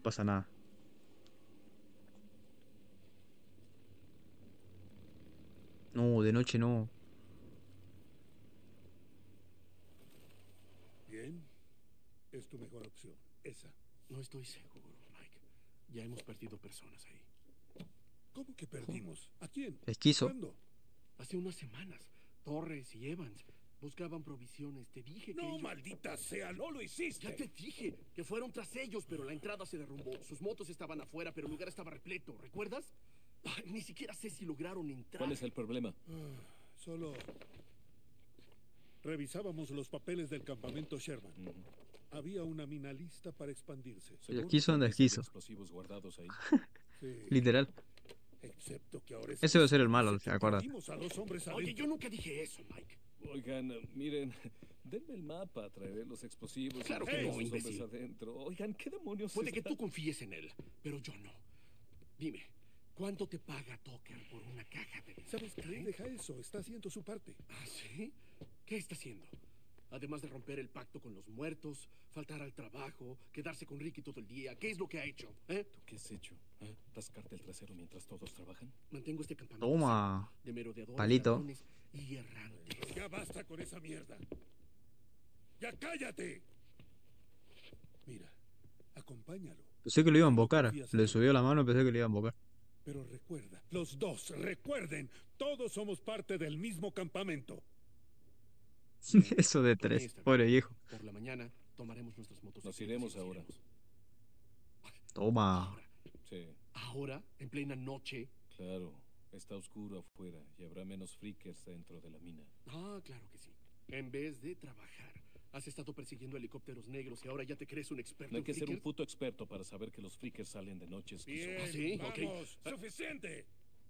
pasa nada. No, de noche no. Bien, es tu mejor opción. Esa. No estoy seguro, Mike. Ya hemos perdido personas ahí. ¿Cómo que perdimos? ¿A quién? Esquizo. ¿Cuándo? Hace unas semanas, Torres y Evans buscaban provisiones. Te dije que No, ellos... maldita sea, no lo hiciste. Ya te dije que fueron tras ellos, pero la entrada se derrumbó. Sus motos estaban afuera, pero el lugar estaba repleto. ¿Recuerdas? Ay, ni siquiera sé si lograron entrar. ¿Cuál es el problema? Solo revisábamos los papeles del campamento Sherman. Ujú. Había una mina lista para expandirse. El ¿Seguro esquizo que anda hay de esquizo. explosivos guardados ahí? Sí, Literal. excepto que ahora Ese debe ser el esquizo malo, dice que acuérdate. perdimos a 2 hombres Oye, adentro. yo nunca dije eso, Mike. Oigan, miren, denme el mapa, traeré los explosivos. Claro y que los no, hombres imbécil. adentro. Oigan, ¿qué demonios Puede que está- tú confíes en él, pero yo no. Dime, ¿cuánto te paga Tucker por una caja de dinero? ¿Sabes qué? Deja eso, está haciendo su parte. ¿Ah, sí? ¿Qué está haciendo? Además de romper el pacto con los muertos, faltar al trabajo, quedarse con Ricky todo el día, ¿qué es lo que ha hecho? ¿Eh? ¿Tú qué has hecho? ¿Eh? ¿Rascarte el trasero mientras todos trabajan? Mantengo este campamento Toma. seco de merodeadores, Palito. ladrones y errantes. Ya basta con esa mierda. ¡Ya cállate! Mira, acompáñalo. Pensé que lo iba a Si no invocar. confías en Le él. subió la mano y pensé que lo iba a invocar. Pero recuerda, los dos, recuerden, todos somos parte del mismo campamento. Bien, Eso de por mí 3. está bien. Pobre viejo. Por la mañana tomaremos nuestras motos. Nos iremos ahora. Toma. Ahora. Sí, Ahora, en plena noche. claro. Está oscuro afuera y habrá menos freakers dentro de la mina. Ah, claro que sí. En vez de trabajar, has estado persiguiendo helicópteros negros y ahora ya te crees un experto No hay en que ser un freakers? puto experto para saber que los freakers salen de noche, esquizo. Bien, sí? Ok. vamos, suficiente.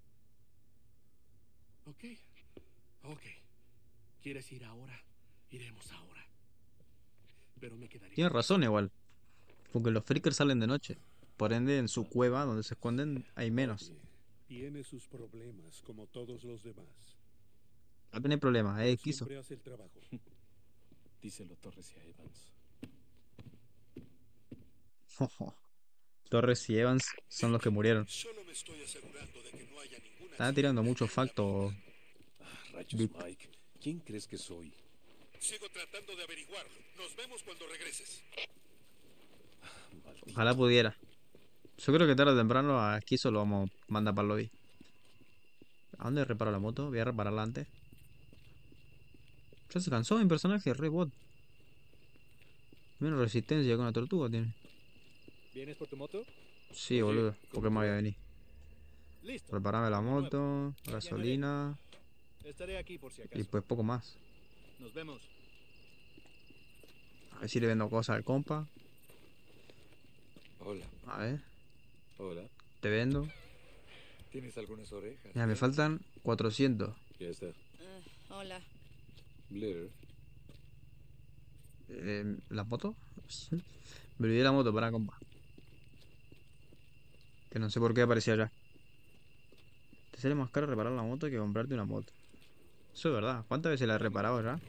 Ok. Ok. ¿Quieres ir ahora? Iremos ahora. Pero me quedaré Tienes con razón igual. Porque los freakers salen de noche. Por ende, en su cueva donde se esconden hay menos. Oye, tiene sus problemas como todos los demás, No tiene problema, pero quiso. siempre hace el trabajo. Díselo a Torres y a Evans. Torres y Evans son los que murieron. Solo me estoy asegurando de que no haya ningún Están accidente tirando muchos en la factos. mina. Rayos, Vic. Mike. ¿Quién crees que soy? Sigo tratando de averiguarlo. Nos vemos cuando regreses. Maldito. Ojalá pudiera. Yo creo que tarde o temprano a Esquizo lo vamos a mandar para el lobby. ¿A dónde reparo la moto? Voy a repararla antes. Ya se cansó mi personaje, re bot. Menos resistencia con la tortuga tiene. ¿Vienes por tu moto? Sí, Oye, boludo. ¿Por ¿cómo qué te me voy a va? venir? Listo. Reparame la Como nuevo. moto, Ya gasolina Estaré aquí por si y acaso. pues poco más. Nos vemos. A ver si le vendo cosas al compa. Hola, A ver, hola. te vendo. Tienes algunas orejas. Ya me faltan 400. Ya está. Hola. Blair. ¿La moto? Me olvidé la moto para compa. Que no sé por qué aparecía allá. Te sale más caro reparar la moto que comprarte una moto. Eso es verdad. ¿Cuántas veces la he reparado ya?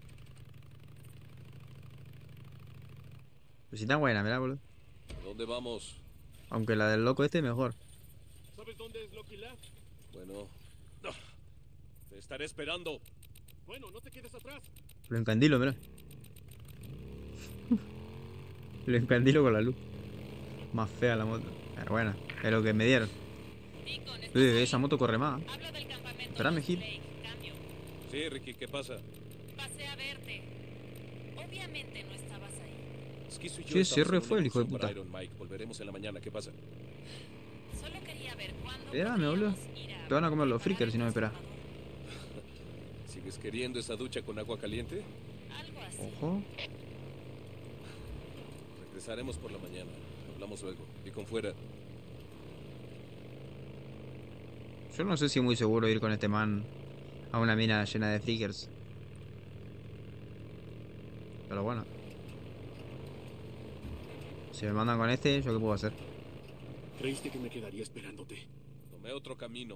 Pues si está buena, mirá, boludo. ¿A dónde vamos? Aunque la del loco este es mejor. ¿Sabes dónde es Lucky Lab? Bueno. Te estaré esperando. Bueno, no te quedes atrás. Lo encandilo, mirá. Lo encandilo con la luz. Más fea la moto. Pero bueno, es lo que me dieron. Deacon, ¿estás Uy, ahí? esa moto corre más. Hablo del campamento Espérame, Lost Gil. Lake. Cambio. Sí, Ricky, ¿qué pasa? Pasé a verte. Obviamente no estabas ahí. Esquizo y yo Sí, estamos re en una fue el hijo de incursión para puta. Iron Mike. Volveremos en la mañana. ¿Qué pasa? Solo quería ver cuándo Espérame, boludo. podríamos ir a Te van a comer los preparar freakers si no me el esperas. transformador. ¿Sigues queriendo esa ducha con agua caliente? Algo así. Ojo. Regresaremos por la mañana. Hablamos luego. Y con fuera. Yo no sé si es muy seguro ir con este man a una mina llena de freakers. Pero bueno. Si me mandan con este, ¿yo qué puedo hacer? ¿Creíste que me quedaría esperándote? Tomé otro camino.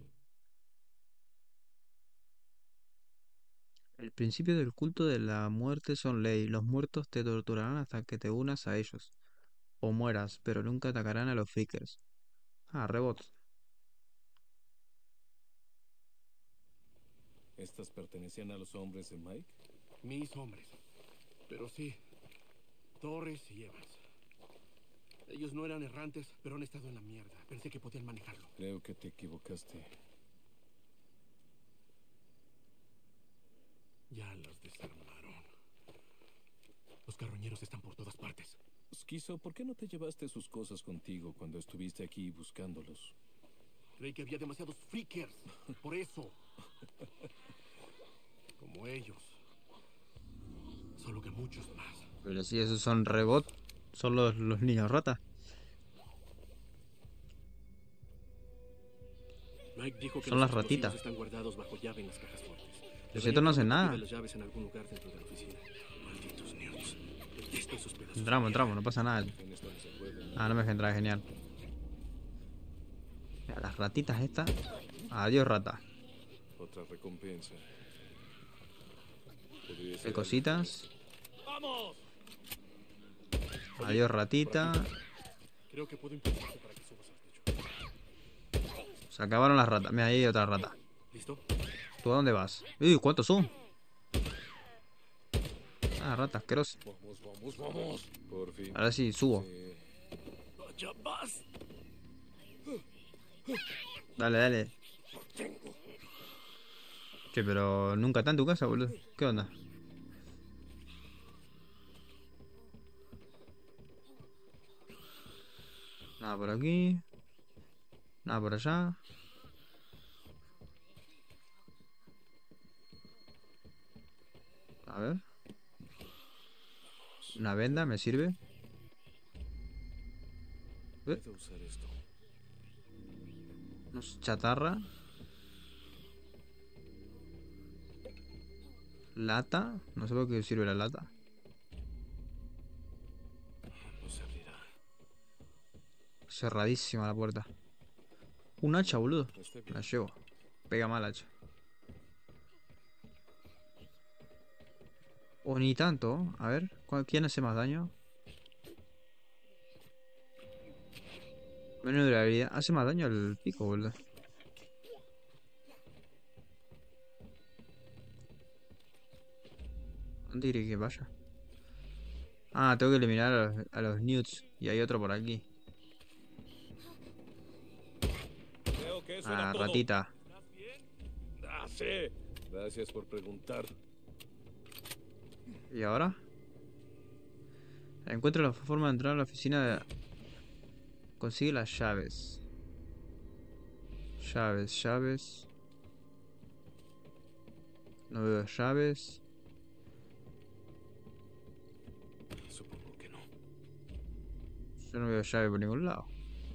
El principio del culto de la muerte son ley. Los muertos te torturarán hasta que te unas a ellos. o mueras, pero nunca atacarán a los freakers. Ah, rebots. ¿Estas pertenecían a los hombres de Mike? Mis hombres. Pero sí, Torres y Evans. Ellos no eran errantes, pero han estado en la mierda. Pensé que podían manejarlo. Creo que te equivocaste. Ya los desarmaron. Los carroñeros están por todas partes. Esquizo, ¿por qué no te llevaste sus cosas contigo cuando estuviste aquí buscándolos? Creí que había demasiados freakers. Por eso. Como ellos. Solo que muchos más. Pero si esos son rebots, son los niños ratas. Mike dijo que Son los las ratitas. explosivos están guardados bajo llave en las cajas fuertes. Los estos no hacen nada. Las llaves en algún lugar dentro de la oficina. Malditos nerds. Detesto esos pedazos. Entramos, no pasa nada. ¿Quiénes no se acuerdan? Ah, no me dejes entrar, genial. Mira, las ratitas estas. Adiós, rata. Otra recompensa. Podría Qué ser cositas. ¡Vamos! Adiós, ratita. Creo que puedo impulsarte para que subas al techo. Se acabaron las ratas. Mira, ahí hay otra rata. ¿Listo? ¿Tú a dónde vas? Uy, ¿cuántos son? Ah, rata asquerosa. Vamos, vamos, vamos. Por fin. Ahora sí, subo. ¡Ya vas! Dale, dale. Che, pero nunca está en tu casa, boludo. ¿Qué onda? Nada por aquí. Nada por allá. A ver. Una venda me sirve. Puedo usar esto. Unos chatarra. Lata. No sé por qué sirve la lata. No se abrirá. Cerradísima la puerta. Un hacha, boludo. Está bien. La llevo. Pega mal hacha. O ni tanto. A ver. ¿Quién hace más daño? Menos durabilidad. Hace más daño el pico, boludo. ¿Dónde quiere que vaya? Ah, tengo que eliminar a los newts. Y hay otro por aquí. Creo que eso era Ah, todo. ratita. ¿Estás bien? Ah, sí. Gracias por preguntar. ¿Y ahora? Encuentra la forma de entrar a la oficina de... Consigue las llaves. Llaves. No veo llaves. Supongo que no. Yo no veo llave por ningún lado.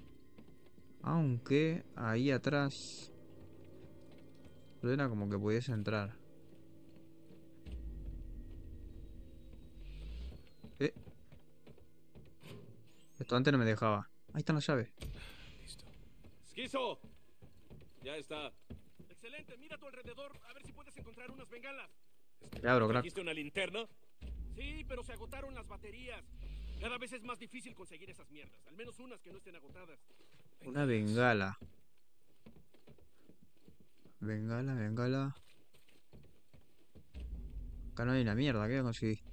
Aunque ahí atrás... Suena como que pudiese entrar. Esto antes no me dejaba. Ahí están las llaves. Listo. ¡Esquizo! Ya está. Excelente, mira a tu alrededor a ver si puedes encontrar unas bengalas. Te abro, crack. ¿Trajiste una linterna? Sí, pero se agotaron las baterías. Cada vez es más difícil conseguir esas mierdas. Al menos unas que no estén agotadas. Una bengala. Bengala. Acá no hay una mierda, ¿qué voy a conseguir?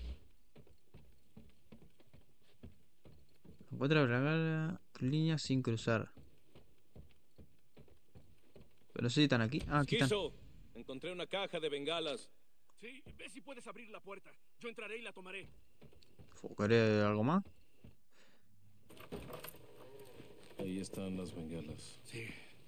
Encuentra la bengala, línea sin cruzar. Pero no sé si están aquí. Ah, aquí están. ¡Esquizo! Encontré una caja de bengalas. Sí, ve si puedes abrir la puerta. Yo entraré y la tomaré. ¿Querés algo más? Ahí están las bengalas. Sí.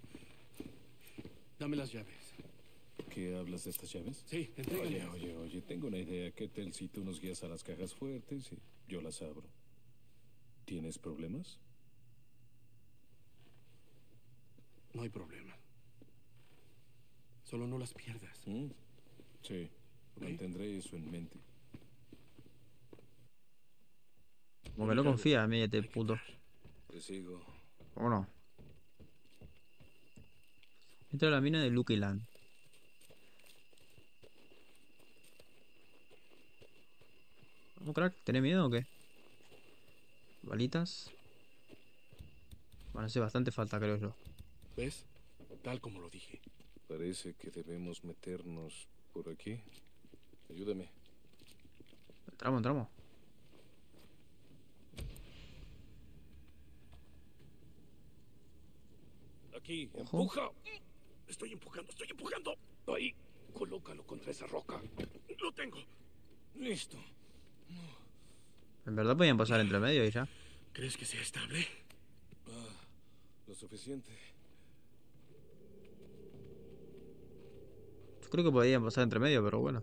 Dame las llaves. ¿Qué hablas de estas llaves? Sí, entrégale. Oye, tengo una idea. ¿Qué tal si tú nos guías a las cajas fuertes y yo las abro? ¿Tienes problemas? No hay problema. Solo no las pierdas. Sí, Ok. mantendré eso en mente. Como que no confía en mí este Hay que puto. entrar. Te sigo. ¿Cómo no? Entra a la mina de Lucky Land. ¿Cómo, crack? ¿Tenés miedo o qué? Balitas. Bueno, hace bastante falta, creo yo. ¿Ves? Tal como lo dije. Parece que debemos meternos por aquí. Ayúdame. Entramos, entramos. Aquí, Ojo. empuja. Estoy empujando. Ahí, colócalo contra esa roca. Lo tengo. Listo. En verdad podían pasar entre medio y ya. ¿Crees que sea estable? Lo suficiente. Yo creo que podían pasar entre medio, pero bueno.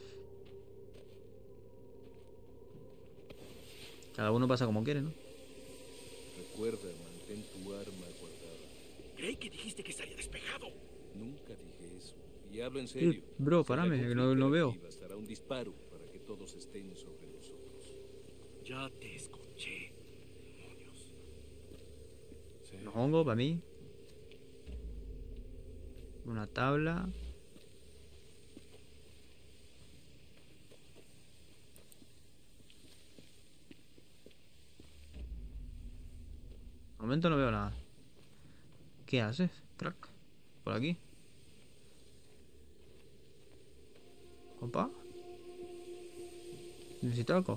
Cada uno pasa como quiere, ¿no? Recuerda, mantén tu arma guardada. Creí que dijiste que estaría despejado. Nunca dije eso. Y hablo en serio. Bro, Si hay parame, algún que no flicker veo. aquí, bastará un disparo para que todos estén sobre nosotros. Ya te escuché. Demonios. Sí. Unos hongos para mí. Una tabla. De momento no veo nada. ¿Qué haces, crack? ¿Por aquí? ¿Compa? ¿Necesito algo?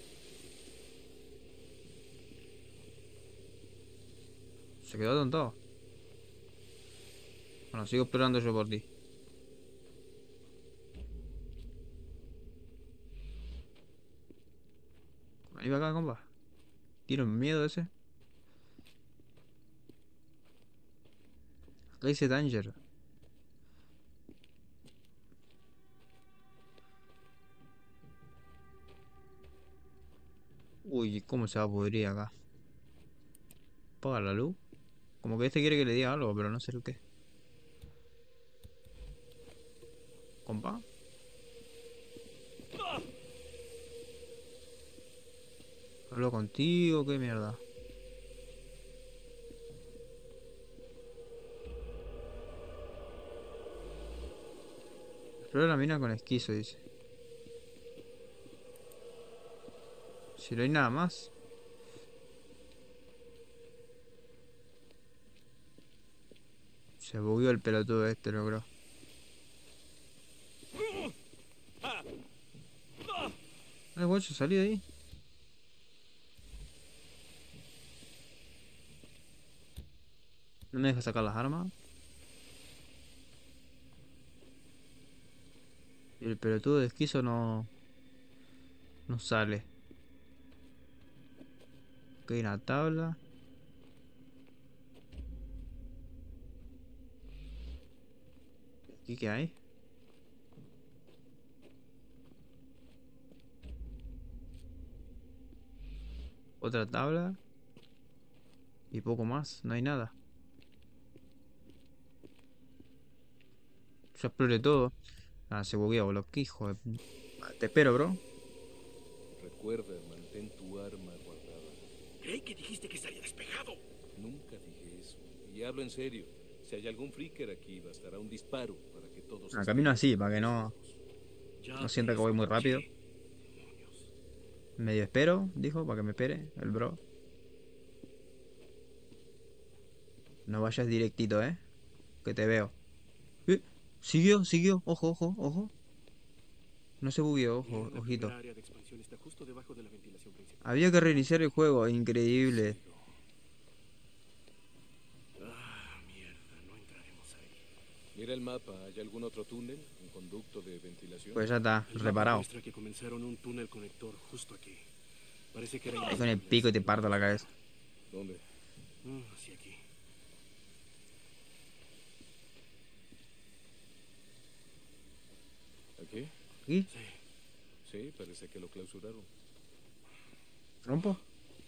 Se quedó atontado. Bueno, sigo explorando yo por ti. Ahí va acá, compa. Tiro el miedo ese. Acá dice Danger. Uy, ¿cómo se va a pudrir acá? Apaga la luz. Como que este quiere que le diga algo, pero no sé el qué. Compa. Hablo contigo, qué mierda. Explora la mina con esquizo, dice. Si no hay nada más. Se bugueó el pelotudo este, lo creo. Ay, guacho, salí de ahí. No me deja sacar las armas. Y el pelotudo de esquizo no sale. Ok, una tabla. ¿Aquí qué hay? Otra tabla. Y poco más, no hay nada. Yo exploré todo. Ah, se bugueó, boludo. Qué hijo de... Te espero, bro. Recuerda, mantén tu arma guardada. Creí que dijiste que estaría despejado. Nunca dije eso. Y hablo en serio. Si hay algún flicker aquí, bastará un disparo para que todos Ah, estén camino así, sobre para que no nosotros. Ya sienta te que voy muy escuché. rápido. Demonios. Medio espero, dijo, para que me espere el bro. No vayas directito, que te veo. Siguió, ojo, ojo, ojo. No se bugueó, ojo, La ojito. primera área de expansión está justo debajo de la ventilación principal. Había que reiniciar el juego, increíble. Mierda, no entraremos ahí. Mira el mapa. ¿Hay algún otro túnel? ¿Un conducto de ventilación? Pues ya está, El mapa reparado. muestra que comenzaron un túnel conector justo aquí. Parece que era Ahí con el pico te parto la cabeza. ¿Dónde? Hacia aquí. ¿Aquí? ¿Aquí? Sí. Sí, parece que lo clausuraron. ¿Rompo?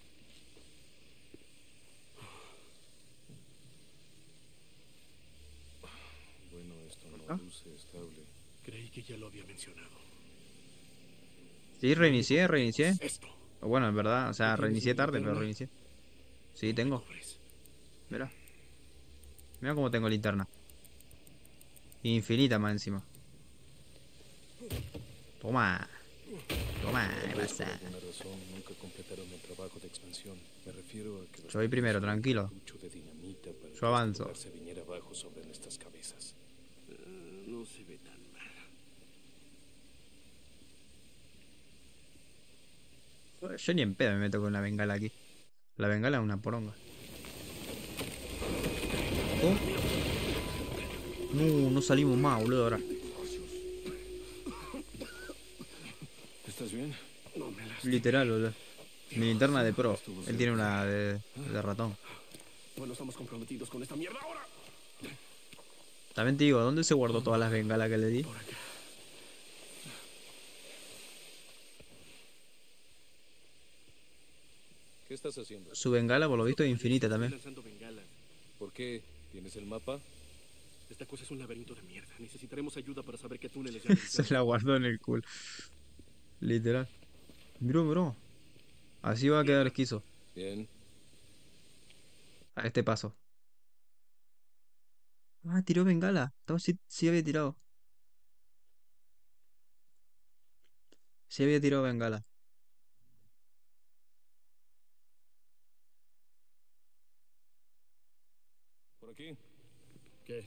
Bueno, esto ¿Ah? no luce estable. Creí que ya lo había mencionado. Sí, reinicié. Esto. O bueno, en verdad, o sea, ¿Tienes reinicié una tarde, pero linterna? reinicié. Sí, tengo. Cubres. Mira. Mira cómo tengo linterna. Infinita más encima. Toma. Toma, ¿qué Por pasa? alguna razón, nunca nunca completaron el trabajo de expansión. Me refiero a que los Yo voy primero, tipos tranquilo. usaron mucho de dinamita para Yo avanzo. que este lugar se viniera abajo sobre nuestras cabezas. No se ve tan mal. Yo ni en pedo me meto con la bengala aquí. La bengala es una poronga. Oh. No, no salimos más, boludo, ahora. ¿Estás bien? No me las... Literal, boludo. Mi linterna de pro. Él tiene una de ratón. Bueno, estamos comprometidos con esta mierda ahora. También te digo, ¿dónde se guardó todas las bengalas que le di? Por acá. ¿Qué estás haciendo? Su bengala, por lo visto, es infinita Estoy también. lanzando bengalas. ¿Por qué? ¿Tienes el mapa? Esta cosa es un laberinto de mierda. Necesitaremos ayuda para saber qué túneles ya Se la guardó en el culo. Literal. Bro. Así va a quedar esquizo. Bien. A este paso. Ah, tiró bengala. Sí había tirado. Sí había tirado bengala. ¿Por aquí? ¿Qué?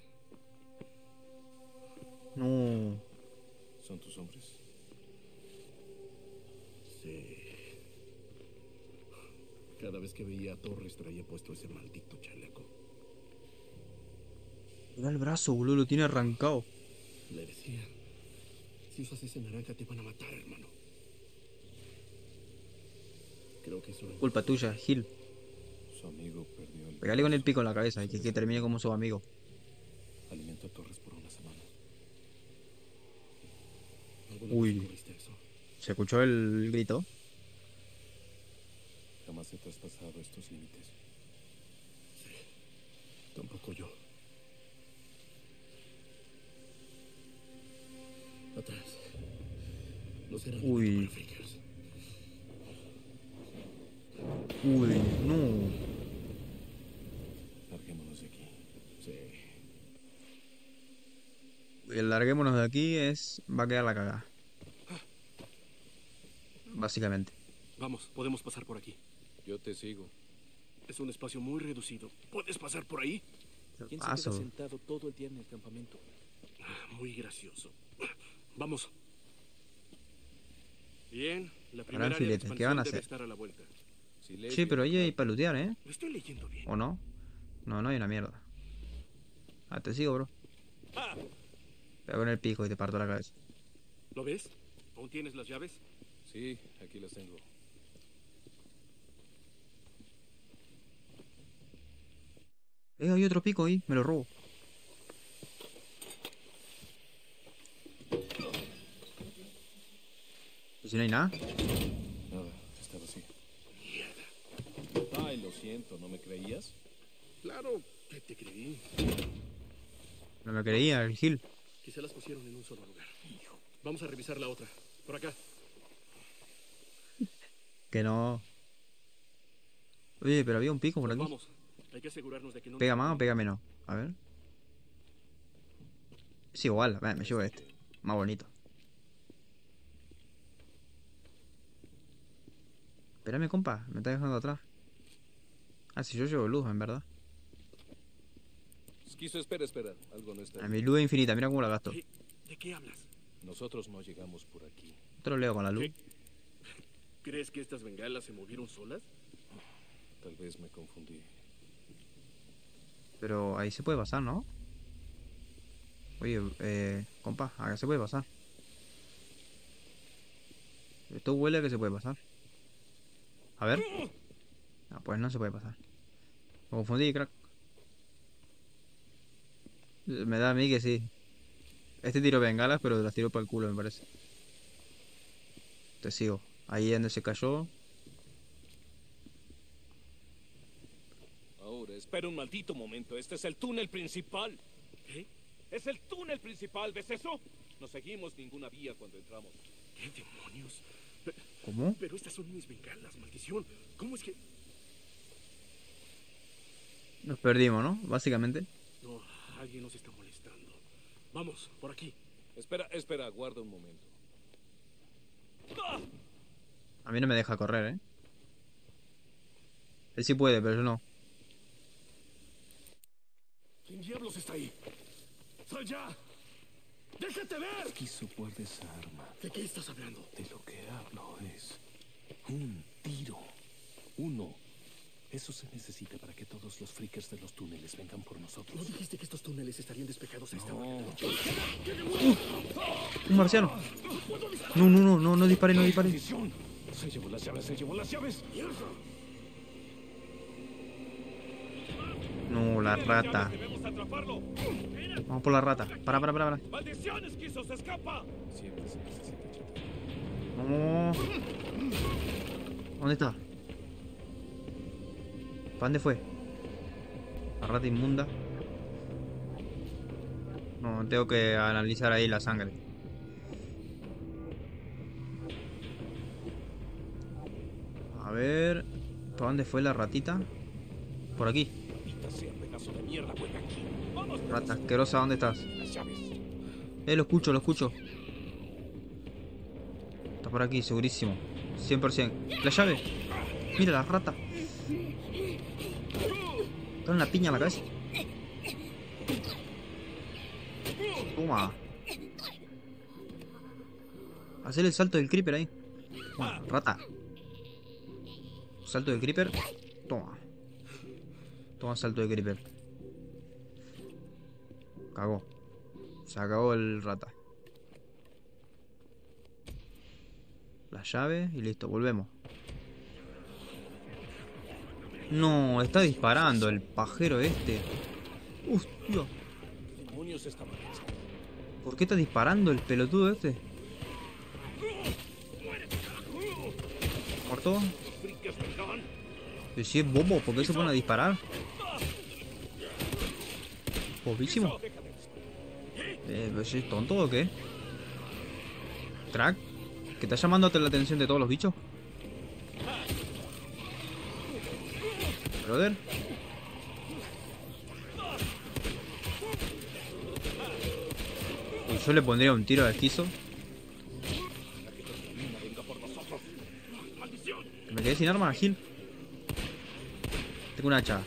No. Son tus hombres. Sí. Cada vez que veía a Torres traía puesto ese maldito chaleco. Mira el brazo, boludo. Lo tiene arrancado. Le decía, si usas ese naranja te van a matar, hermano. Creo que eso era... Culpa tuya, Gil. Su amigo perdió el... Pegale con el pico en la cabeza y que termine como su amigo. Alimentó a Torres por una semana. ¿Alguna Uy. vez ocurriste eso? ¿Se escuchó el grito? Jamás he traspasado estos límites. Tampoco yo. Atrás. No será Uy. alimento para freakers. Uy, no. Larguémonos de aquí. Sí. El larguémonos de aquí va a quedar la cagada. Básicamente. Vamos, podemos pasar por aquí. Yo te sigo. Es un espacio muy reducido. ¿Puedes pasar por ahí? ¿Quién se queda Paso. sentado todo el día en el campamento? Muy gracioso. Vamos. Bien, la primera área de filete, ¿qué expansión van a debe hacer? estar a la vuelta. Sí, pero ahí hay para lootear, ¿eh? Lo estoy leyendo bien. ¿O no? No, no hay una mierda. Ah, te sigo, bro. Pega con el pico y te parto la cabeza. ¿Lo ves? ¿Aún tienes las llaves? Sí, aquí las tengo. Hay otro pico ahí, me lo robo. ¿Y si no hay nada? Nada, está vacío. Ay, lo siento, ¿no me creías? Claro que te creí. No me creía, el Gil. Quizá las pusieron en un solo lugar. Vamos a revisar la otra. Por acá. Que no. Oye, pero había un pico por Pues aquí. vamos. Hay que asegurarnos de que no... ¿Pega más o pega menos? A ver. Es igual, me llevo este. Más bonito. Espérame, compa, me está dejando atrás. Ah, si yo llevo luz, en verdad. Esquizo, espera. Algo no está A bien. mi luz es infinita, mira cómo la gasto. ¿De qué hablas? Nosotros no llegamos por aquí. Te lo leo con la luz. ¿Qué? ¿Crees que estas bengalas se movieron solas? Tal vez me confundí. Pero ahí se puede pasar, ¿no? Oye, compa, acá se puede pasar. Esto huele a que se puede pasar. A ver. Ah, pues no se puede pasar. Me confundí, crack. Me da a mí que sí. Este tiro bengalas, pero las tiro para el culo, me parece. Te sigo. Ahí es donde se cayó. Ahora, espera un maldito momento. Este es el túnel principal. ¿Qué? ¡Es el túnel principal! ¿Ves eso? No seguimos ninguna vía cuando entramos. ¿Qué demonios? ¿Cómo? Pero estas son mis bengalas, maldición. ¿Cómo es que...? Nos perdimos, ¿no? Básicamente. No, alguien nos está molestando. Vamos, por aquí. Espera, guarda un momento. A mí no me deja correr, ¿eh? Él sí puede, pero yo no. ¿Quién diablos está ahí? ¡Sal ya! ¡Déjate ver! Quiso guarda esa arma. ¿De qué estás hablando? De lo que hablo es un tiro. Uno. Eso se necesita para que todos los freakers de los túneles vengan por nosotros. ¿No dijiste que estos túneles estarían despejados a esta hora? No. Un marciano. No, no, no, no, no dispare, no dispare. ¡Maldición! Se llevó las llaves, se llevó las llaves. No, la rata. Debemos atraparlo. Vamos por la rata. Para. ¡Maldición, esquizo! ¡Se escapa! Siempre se necesita chatarra. Vamos. ¿Dónde está? ¿Para dónde fue? La rata inmunda. No, tengo que analizar ahí la sangre. A ver. ¿Para dónde fue la ratita? Por aquí. Maldita sea, pedazo de mierda, vuelve aquí. ¡Vamos! Rata asquerosa, ¿dónde estás? Las llaves. Lo escucho, lo escucho. Está por aquí, segurísimo. 100%. La llave. Mira la rata. Dale una piña a la cabeza. Toma. Hacer el salto del creeper ahí. Toma, rata. Salto del creeper. Toma. Toma salto de creeper. Cagó. Se acabó el rata. La llave y listo, volvemos. No, está disparando el pajero este. Hostia. ¿Qué demonios está pasando? ¿Por qué está disparando el pelotudo este? ¿Muerto? Freakers vendrán. Pero si es bobo, ¿por qué se pone a disparar? Bobísimo. ¿Pero si es tonto o qué? ¿Crack? ¿Que está llamándote la atención de todos los bichos? Brother. Yo le pondría un tiro de esquizo. Que me quedé sin arma, Gil. Tengo un hacha.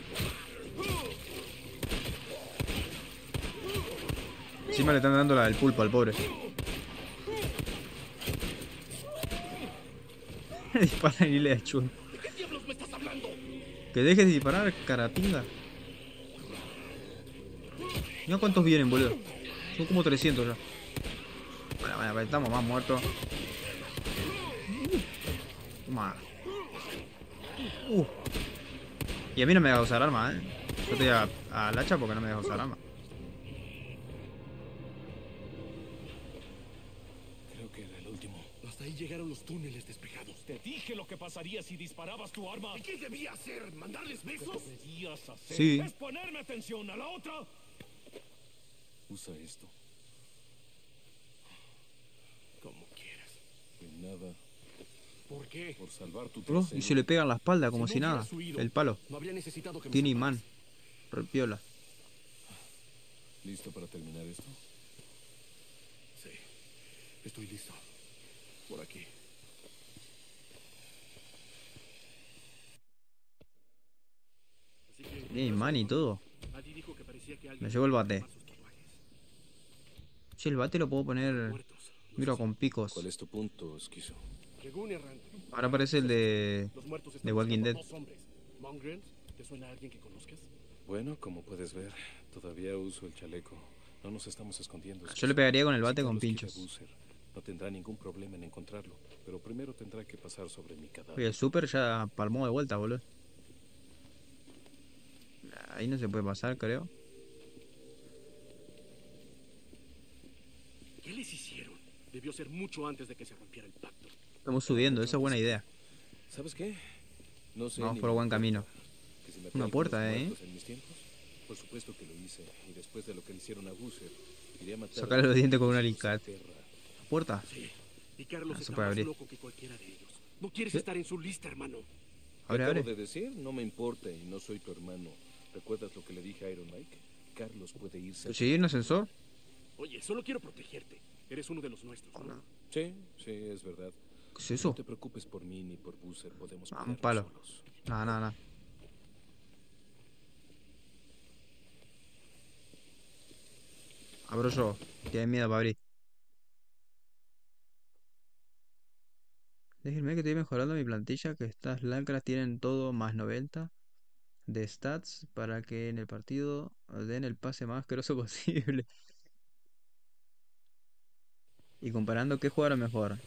Encima le están dando la del pulpo al pobre. Dispara y le achun. ¿De qué diablos me estás hablando? Que dejes de disparar, carapinga. Mira cuántos vienen, boludo. Son como 300 ya. Bueno, estamos más muertos. Toma. Y a mí no me deja usar arma, Yo estoy al hacha porque no me deja usar arma. Creo que era el último. Hasta ahí llegaron los túneles despejados. Te dije lo que pasaría si disparabas tu arma. ¿Y qué debía hacer? ¿Mandarles besos? Deberías hacer. Sí. Es ponerme atención a la otra. Usa esto. Como quieras. De nada. ¿Por qué? Por salvar tu Y trasero. se le pega en la espalda como Si si no nada. hubieras huido, El palo. No habría necesitado que me Tiene salvaras. imán. Repiola. ¿Listo para terminar esto? Sí. Estoy listo. Por aquí. Así que, Tiene imán y todo. Adi dijo que parecía que alguien Me llegó el bate. tomaba sus tatuajes. Sí, el bate lo puedo poner. Muertos. Mira, con picos. ¿Cuál es tu punto, Esquizo? Llegó un errante. Ahora parece el de. Los muertos De están Walking buscando Dead. dos hombres. Mongrels, ¿te suena a alguien que conozcas? Bueno, como puedes ver, todavía uso el chaleco. No nos estamos escondiendo. Yo le pegaría con el bate Si con Carlos quiere pinchos. a Boozer, no tendrá ningún problema en encontrarlo, pero primero tendrá que pasar sobre mi cadáver. Oye, el super ya palmó de vuelta, boludo. Ahí no se puede pasar, creo. ¿Qué les hicieron? Debió ser mucho antes de que se rompiera el pacto. Estamos subiendo, esa es buena idea. ¿Sabes qué? No sé. Vamos ni por me buen importa camino. que se me Una traigan puerta, los ¿eh? muertos en mis tiempos. Por supuesto que lo hice, y después de lo que le hicieron a Boozer, quería matar Sacarle los dientes con un a alicate. ¿Puerta? Sí. Y Carlos Ah, se está puede más abrir. loco que cualquiera de ellos. No quieres ¿Sí? estar en su lista, hermano. Abre, Acabo abre. de decir, no me importa y no soy tu hermano. ¿Recuerdas lo que le dije a Iron Mike? Carlos puede irse. ¿Sí? ¿Un ascensor? Oye, solo quiero protegerte. Eres uno de los nuestros, ¿no? Sí, sí, es verdad. ¿Qué es No eso? te preocupes por mí ni por Boozer, podemos Ah, un cuidarnos palo. solos. Nada, nada, nada. Abro yo. Tiene miedo para abrir. Déjenme que estoy mejorando mi plantilla, que estas lacras tienen todo más 90 de stats para que en el partido den el pase más asqueroso posible. Y comparando qué jugador mejor.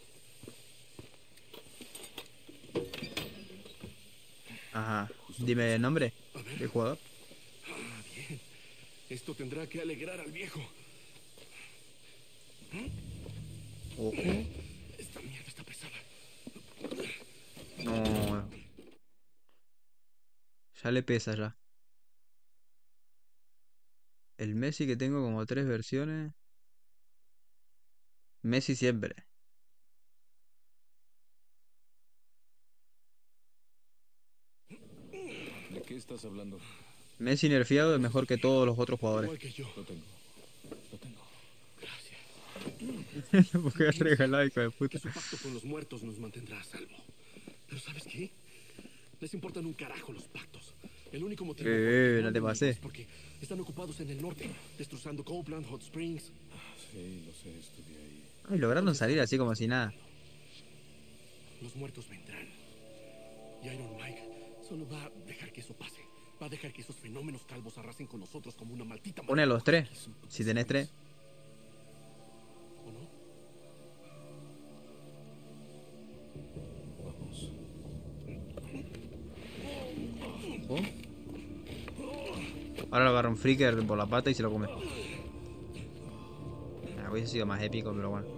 Ajá. Dime el nombre A ver. del jugador. Ah, bien. Esto tendrá que alegrar al viejo. Ojo. Esta mierda está pesada. No. Ya le pesa ya. El Messi que tengo como 3 versiones. Messi siempre. ¿De qué estás hablando? Messi nerfeado es mejor que todos los otros jugadores. Igual que yo. Lo tengo. Lo tengo. Gracias. Porque es regalado, hijo de puta. Que su pacto con los muertos nos mantendrá a salvo. Pero ¿sabes qué? Les importan un carajo los pactos. El único motivo por el que No te andan pasé. es porque están ocupados en el norte, destrozando Copeland, Hot Springs. Sí, lo sé, estuve ahí. Ay, lograron salir así como si nada. Los muertos vendrán. Y Iron Mike solo va a dejar que eso pase. Va a dejar que esos fenómenos calvos arrasen con nosotros como una maldita Pone a los 3. mariposa. Si tenés 3. ¿O no? Vamos. Oh. Ahora lo agarra un freaker por la pata y se lo come. Hubiese sido más épico, pero bueno.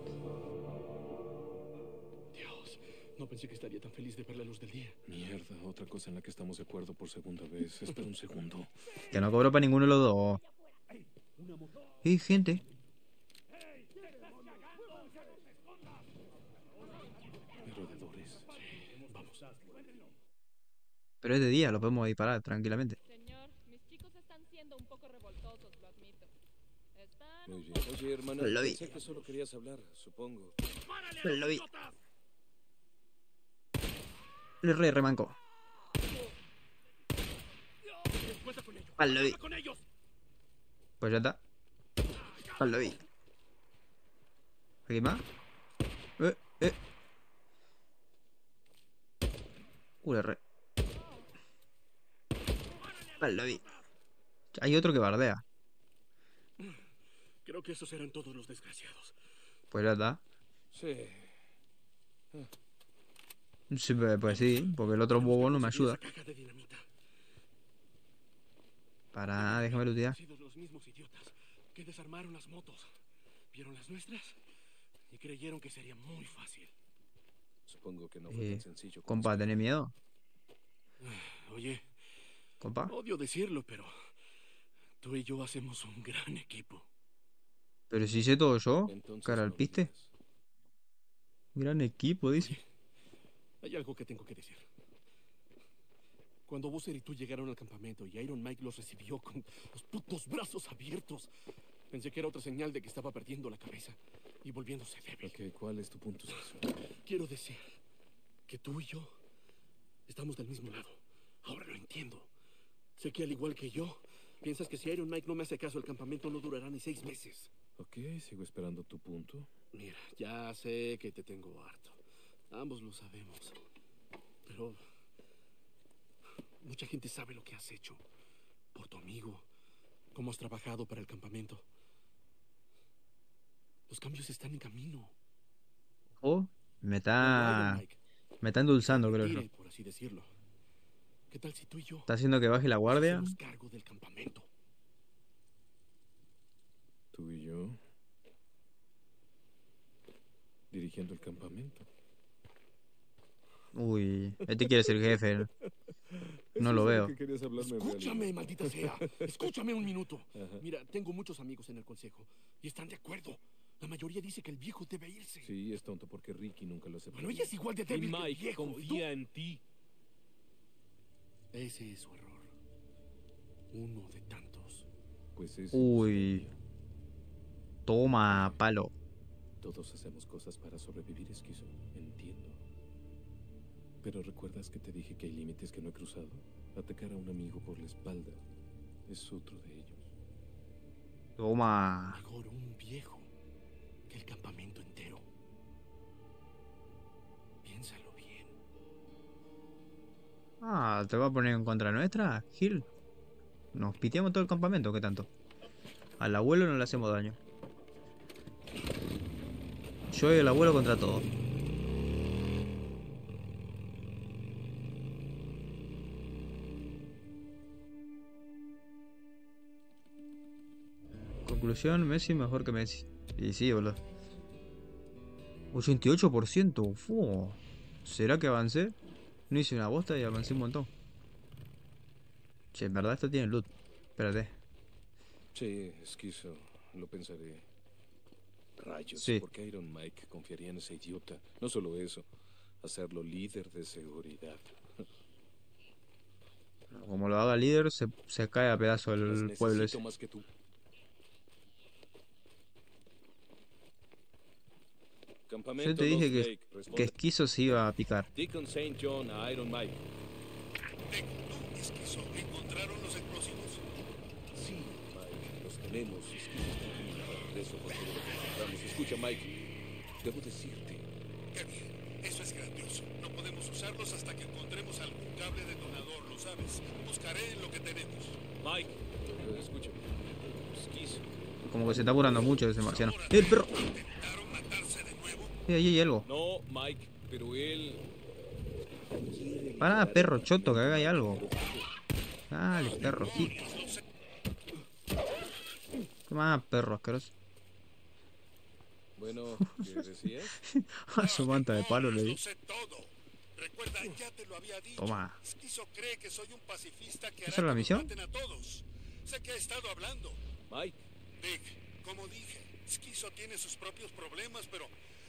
Dios, no pensé que estaría tan feliz de ver la luz del día. Mierda, otra cosa en la que estamos de acuerdo por segunda vez. Espera un segundo. Que no cobró para ninguno de los dos. Y gente. Merodeadores. Vamos. Pero es de día, lo podemos disparar tranquilamente. Señor, mis chicos están siendo un poco revoltosos, lo admito. Están Muy un bien. poco... Oye, hermana, Lo vi. pensé que solo querías hablar, supongo. Lo vi. Le remanco. Lo vi. Pues ya está. Lo vi. ¿Aquí más? Eh. Re. Lo vi. Hay otro que bardea. Creo que esos eran todos los desgraciados. Pues ya está. Sí. Sí, pues sí, porque el otro bobo no me ayuda. Esa caja de dinamita. Para, déjame Han lootear. sido los mismos idiotas que desarmaron las motos. Vieron las nuestras y creyeron que sería muy fácil. Supongo que no fue tan sencillo. como Compa, ¿tenés miedo? Oye, Compa. odio decirlo, pero tú y yo hacemos un gran equipo. Pero si hice todo yo, Entonces cara no al lo piste. digas. Gran equipo, dice. Hay algo que tengo que decir. Cuando Bowser y tú llegaron al campamento y Iron Mike los recibió con los putos brazos abiertos, pensé que era otra señal de que estaba perdiendo la cabeza y volviéndose débil. Ok, ¿cuál es tu punto, Sasu? Quiero decir que tú y yo estamos del mismo lado. Ahora lo entiendo. Sé que al igual que yo, piensas que si Iron Mike no me hace caso, el campamento no durará ni 6 meses. Ok, sigo esperando tu punto. Mira, ya sé que te tengo harto. Ambos lo sabemos. Pero mucha gente sabe lo que has hecho. Por tu amigo. Cómo has trabajado para el campamento. Los cambios están en camino. Oh, me Cuando Iron está. Mike Me está endulzando, se creo yo. retire, por así decirlo. ¿Qué tal si tú y yo Está haciendo que baje la nos guardia. hacemos cargo del campamento? Tú y yo. Dirigiendo el campamento. Uy, este quiere ser jefe. No lo veo. querías hablarme Escúchame, maldita sea. Escúchame un minuto. Ajá. Mira, tengo muchos amigos en el consejo y están de acuerdo. La mayoría dice que el viejo debe irse. Sí, es tonto porque Ricky nunca lo aceptó. Bueno, ella es igual de Y débil que el Mike viejo. ¿y tú? confía en ti. Ese es su error. Uno de tantos. Pues es. Uy. Toma, palo. Todos hacemos cosas para sobrevivir, esquizo. Entiendo. Pero ¿recuerdas que te dije que hay límites que no he cruzado? Atacar a un amigo por la espalda es otro de ellos. Toma. Mejor un viejo que el campamento entero. Piénsalo bien. Ah, ¿te va a poner en contra nuestra, Gil? Nos piteamos todo el campamento, ¿qué tanto? Al abuelo no le hacemos daño. Yo y el abuelo contra todo. Conclusión, Messi mejor que Messi. Y sí, boludo. 88%. Fu. ¿Será que avancé? No hice una bosta y avancé un montón. Che, en verdad esto tiene loot. Espérate. Sí, esquizo. Lo pensaré. Rayos, Sí. ¿por qué Iron Mike confiaría en ese idiota? No solo eso, hacerlo líder de seguridad. Como lo haga líder, se cae a pedazo Las el pueblo necesito ese. más que tú. Yo Campamento te dije Lost Lake, que responde. Esquizo se iba a picar. Deacon St. John a Iron Mike. Dick, ¿no es que encontraron los explosivos? Sí, Mike, los tenemos. Esquizo está aquí para regreso con todo lo que encontramos. Escucha, Mike, debo decirte. Qué bien, eso es grandioso. No podemos usarlos hasta que encontremos algún cable detonador, ¿lo sabes? Buscaré en lo que tenemos. Mike, escúchame. Esquizo. Como que se está apurando mucho ese marciano. ¡El perro! ¿Intentaron matarse de nuevo? Ahí hay algo. No, Mike, pero él... Pará, perro choto, que haga ahí algo. Dale, perro, sí. ¿Qué más, perro asqueroso? Bueno, ¿qué decías? A su manta de palo le di. Lo sé todo. Recuerda, ya te lo había dicho. Toma. Esquizo cree que soy un pacifista que ¿Esa hará era la que nos misión? maten a todos. Sé que ha estado hablando. Mike, Dick, como dije, Esquizo tiene sus propios problemas, pero...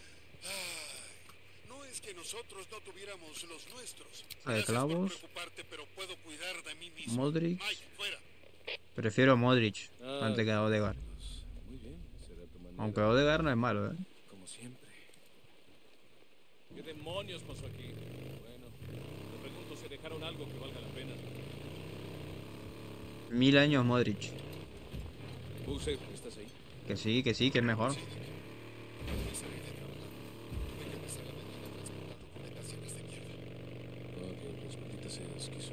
no es que nosotros no tuviéramos los nuestros. Ah, de Gracias por clavos. preocuparte, pero puedo cuidar de mí mismo. Modric. Mike, fuera. Prefiero a Modric Ah, antes que a Odegaard. muy bien, será tu manera. Aunque Odegaard no es malo, ¿eh? Como siempre. ¿Qué demonios pasó aquí? Bueno, te pregunto si dejaron algo que valga la pena. 1000 años Modric. Buse, ¿estás ahí? Que sí, que es mejor. Ok, pues maldita sea, esquizo.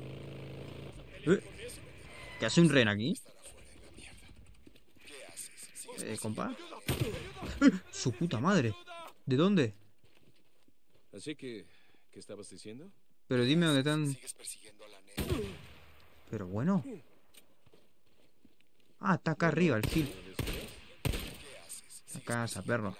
¿Qué hace un ren aquí? Compa. Su puta madre. ¿De dónde? Así que, ¿qué estabas diciendo? Pero dime dónde están. Pero bueno. Ah, está acá arriba el Gil. Acá casa, perro.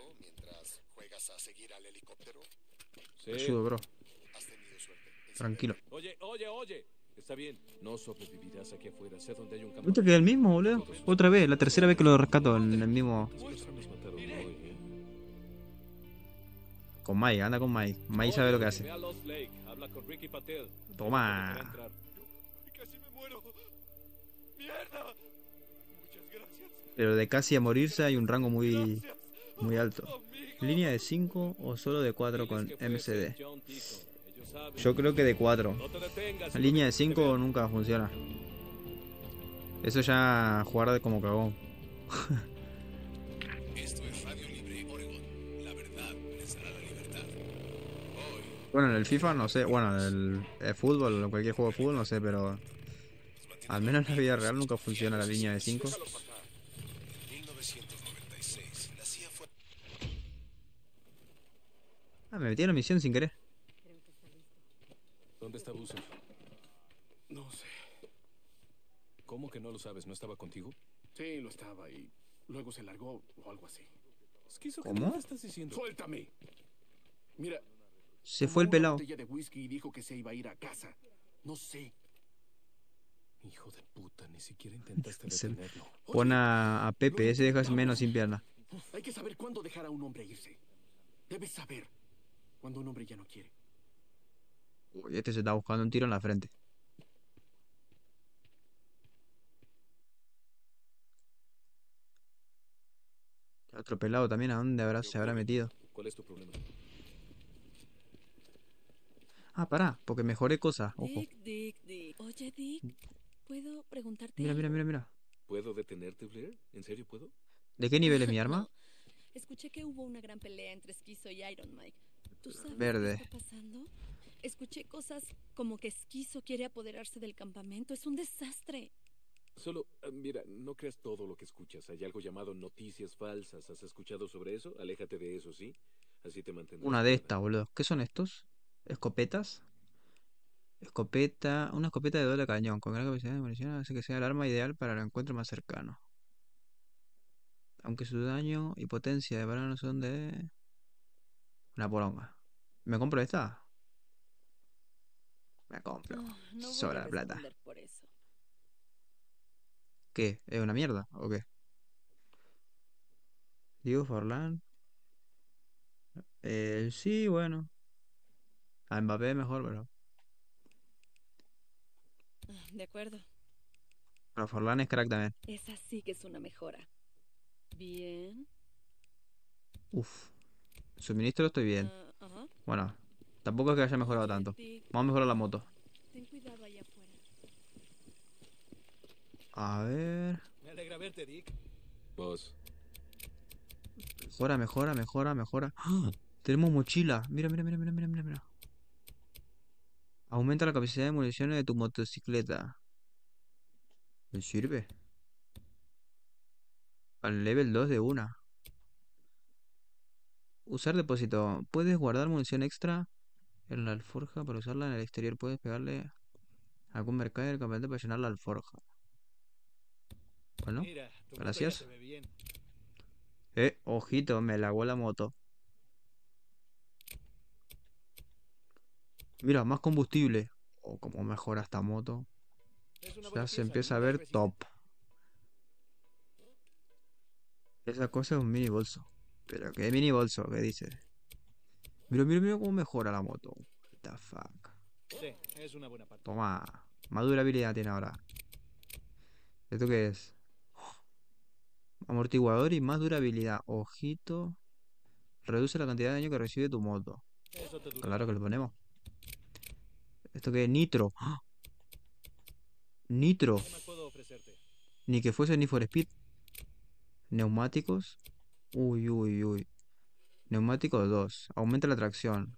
Sí. Ayudo, bro. Tranquilo. Oye. Está bien, no sobrevivirás aquí afuera. Sé dónde hay un ¿Viste campamento. que es el mismo, boludo? Otra vez, la tercera vez que lo rescato en el mismo. ¿Cuántas personas mataron hoy, eh? Con Mike, anda con Mike. Mike sabe lo que hace. Ve a Lost Lake, habla con Ricky Patel. Toma. Te dejará entrar. Casi me muero. ¡Mierda! Muchas gracias. Pero de casi a morirse hay un rango muy alto. ¿Línea de 5 o solo de 4 con Diles que fue MCD? St. John Deacon. Ellos saben. Yo creo que de 4. No te detengas. La línea de 5 nunca funciona. Eso ya jugar de como cagón. Esto es Radio Libre Oregon. La verdad les dará la libertad. Hoy, Bueno, en el FIFA no sé. Bueno, en el fútbol, en cualquier juego de fútbol no sé, pero al menos en la vida real nunca funciona la línea de 5. en 1996, la CIA fue... Ah, me metí en la misión sin querer. ¿Dónde está Buse? No sé. ¿Cómo que no lo sabes? ¿No estaba contigo? Sí, lo estaba y luego se largó o algo así. Esquizo, ¿qué ¿Cómo? mierda estás diciendo? ¡Suéltame! Mira. Se tomó fue el una pelado. botella de whisky y dijo que se iba a ir a casa. No sé. Hijo de puta, ni siquiera intentaste Se- detenerlo. Pon a Pepe, luego ese dejas vamos. menos sin pierna. Hay que saber cuándo dejar a un hombre irse. Debes saber cuando un hombre ya no quiere. Uy, este se está buscando un tiro en la frente. El otro pelado también, ¿a dónde se habrá metido? ¿Cuál es tu problema? Ah, pará, porque mejoré cosas. Ojo. Dick. Oye, Dick, ¿puedo preguntarte Mira, mira, algo? mira, mira. ¿Puedo detenerte, Blair? ¿En serio puedo? ¿De qué nivel es mi arma? No. Escuché que hubo una gran pelea entre Esquizo y Iron Mike. ¿Tú sabes Verde. qué está pasando? Escuché cosas como que Esquizo quiere apoderarse del campamento. Es un desastre. Solo, mira, no creas todo lo que escuchas. Hay algo llamado noticias falsas. ¿Has escuchado sobre eso? Aléjate de eso, ¿sí? Así te mantendrás Una de cuerda. estas, boludo. ¿Qué son estos? ¿Escopetas? Escopeta. Una escopeta de doble cañón. Con gran capacidad de munición hace que sea el arma ideal para el encuentro más cercano. Aunque su daño y potencia de bala no son de... Una poronga. ¿Me compro esta? Me compro. No voy a Sobra la plata. responder por eso. ¿Qué? ¿Es una mierda? ¿O qué? Diego Forlán. Sí, bueno. A Mbappé mejor, pero... De acuerdo. Pero Forlán es crack también. Esa sí que es una mejora. Bien. Uf. Suministro estoy bien. Ajá. Bueno, tampoco es que haya mejorado Oye, tanto. Dick, Vamos a mejorar la moto. ten cuidado allá afuera. A ver. Me alegra verte, Dick. Vos. Mejora, mejora, mejora, mejora. ¡Ah! Tenemos mochila. Mira, mira, mira, mira, mira, mira, mira. Aumenta la capacidad de municiones de tu motocicleta. ¿Me sirve? Al level 2 de una. Usar depósito. Puedes guardar munición extra en la alforja para usarla en el exterior. Puedes pegarle a algún mercado del campamento para llenar la alforja. Bueno, Mira, tu moto ya se gracias. ve bien. Ojito, me lagó la moto. Mira, más combustible. O como mejora esta moto. Es una Ya buena se pieza, empieza a linda y ver top. resistente. Esa cosa es un mini bolso. Pero qué mini bolso, ¿qué dices? Mira, mira, mira cómo mejora la moto. What the fuck. Sí, es una buena parte. Toma. Más durabilidad tiene ahora. ¿Esto qué es? Amortiguador y más durabilidad. Ojito. Reduce la cantidad de daño que recibe tu moto. Eso te durará. Claro que lo ponemos. ¿Esto qué es? Nitro. ¡Ah! Nitro. ¿Qué más puedo ofrecerte? Ni que fuese Need for Speed. Neumáticos. Uy, uy, uy. Neumáticos 2. Aumenta la tracción.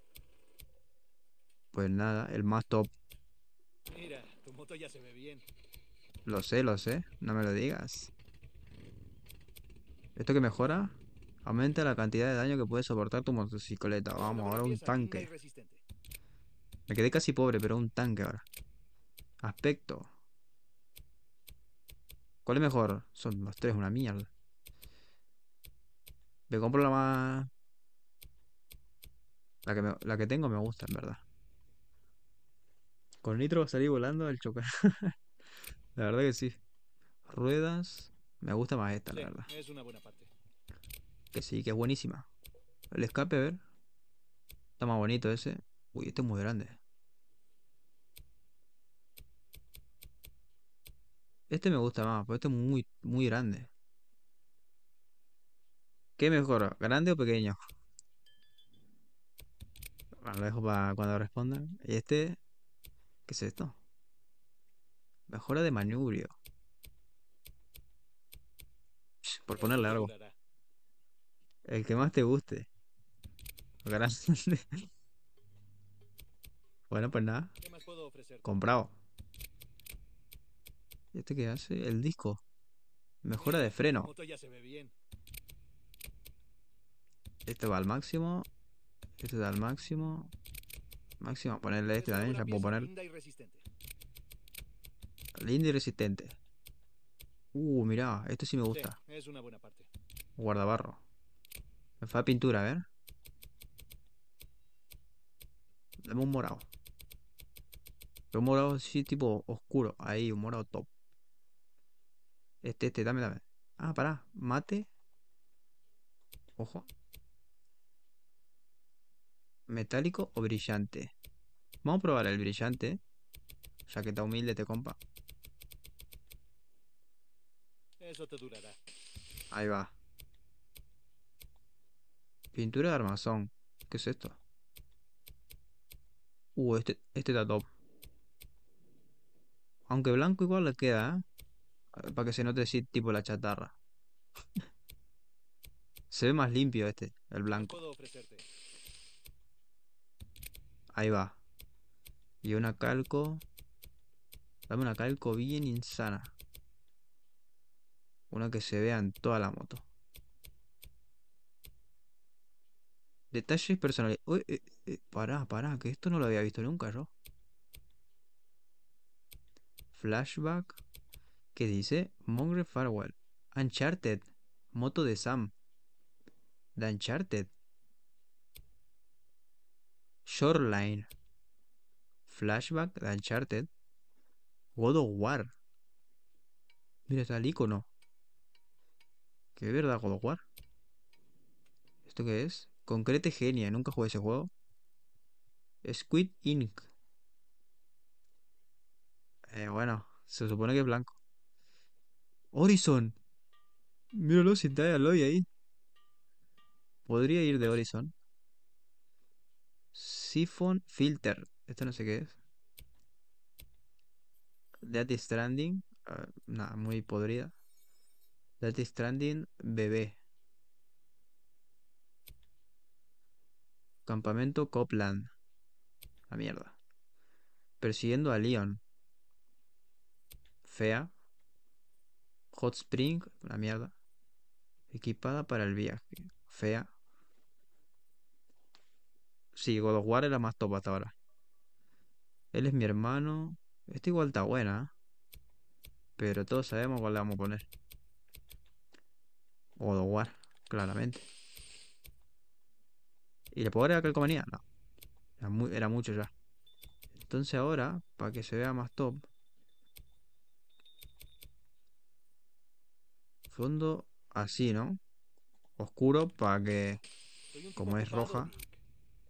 Pues nada, el más top. Mira, tu moto ya se ve bien. Lo sé, lo sé. No me lo digas. ¿Esto que mejora? Aumenta la cantidad de daño que puede soportar tu motocicleta. Es una Vamos, buena ahora un pieza, linda y tanque. resistente. Me quedé casi pobre, pero un tanque ahora. Aspecto. ¿Cuál es mejor? Son los tres una mierda. Me compro la más... La que tengo me gusta, en verdad. Con nitro salí volando al chocar. La verdad que sí. Ruedas. Me gusta más esta, Sí, la verdad. es una buena parte. Que sí, que es buenísima. El escape, a ver. Está más bonito ese. Uy, este es muy grande. Este me gusta más, porque este es muy, muy grande. ¿Qué mejor? ¿Grande o pequeño? Bueno, lo dejo para cuando respondan. ¿Y este? ¿Qué es esto? Mejora de manubrio. Por Eso ponerle te algo. durará. El que más te guste. Grande. Bueno, pues nada. ¿Qué más puedo ofrecerte? Comprado. ¿Y este qué hace? El disco. Mejora de Mira, tu freno. moto ya se ve bien. Este va al máximo. Este va al máximo. Máximo. Ponerle Es este una también. buena Ya puedo pieza, poner. linda y resistente. Lindo y resistente. Mirá. Esto sí me Sí, gusta. es una buena parte. Guardabarro. Me falta pintura, a ver. Dame un morado. Pero un morado así tipo oscuro. Ahí, un morado top. Dame, dame. Ah, pará. Mate. Ojo. Metálico o brillante. Vamos a probar el brillante. Ya que está humilde te compa. Eso te durará. Ahí va. Pintura de armazón. ¿Qué es esto? Este está top. Aunque blanco igual le queda, ¿eh? Para que se note así, tipo la chatarra. Se ve más limpio este, el ¿Qué blanco. puedo ofrecerte? Ahí va. Y una calco. Dame una calco bien insana. Una que se vea en toda la moto. Detalles personales. Uy, pará, que esto no lo había visto nunca yo. Flashback. ¿Qué dice? Mongrel Farewell. Uncharted. Moto de Sam. De Uncharted. Shoreline. Flashback de Uncharted. God of War. Mira, está el icono. ¿Qué verdad, God of War? ¿Esto qué es? Concrete Genia. Nunca jugué ese juego. Squid Ink. Bueno, se supone que es blanco. Horizon. Míralo, si está Aloy ahí. Podría ir de Horizon. Siphon Filter. Esto no sé qué es. Death Stranding. Nada, muy podrida. Death Stranding bebé. Campamento Copland. La mierda. Persiguiendo a Leon. Fea. Hot Spring. La mierda. Equipada para el viaje. Fea. Sí, God of War es la más top hasta ahora. Él es mi hermano. Esta igual está buena, ¿eh? Pero todos sabemos cuál le vamos a poner. God of War, claramente. ¿Y le puedo agregar calcomanía? No. Era mucho ya. Entonces ahora, para que se vea más top. Fondo así, ¿no? Oscuro para que, Soy un tipo como es ocupado, roja. Rick.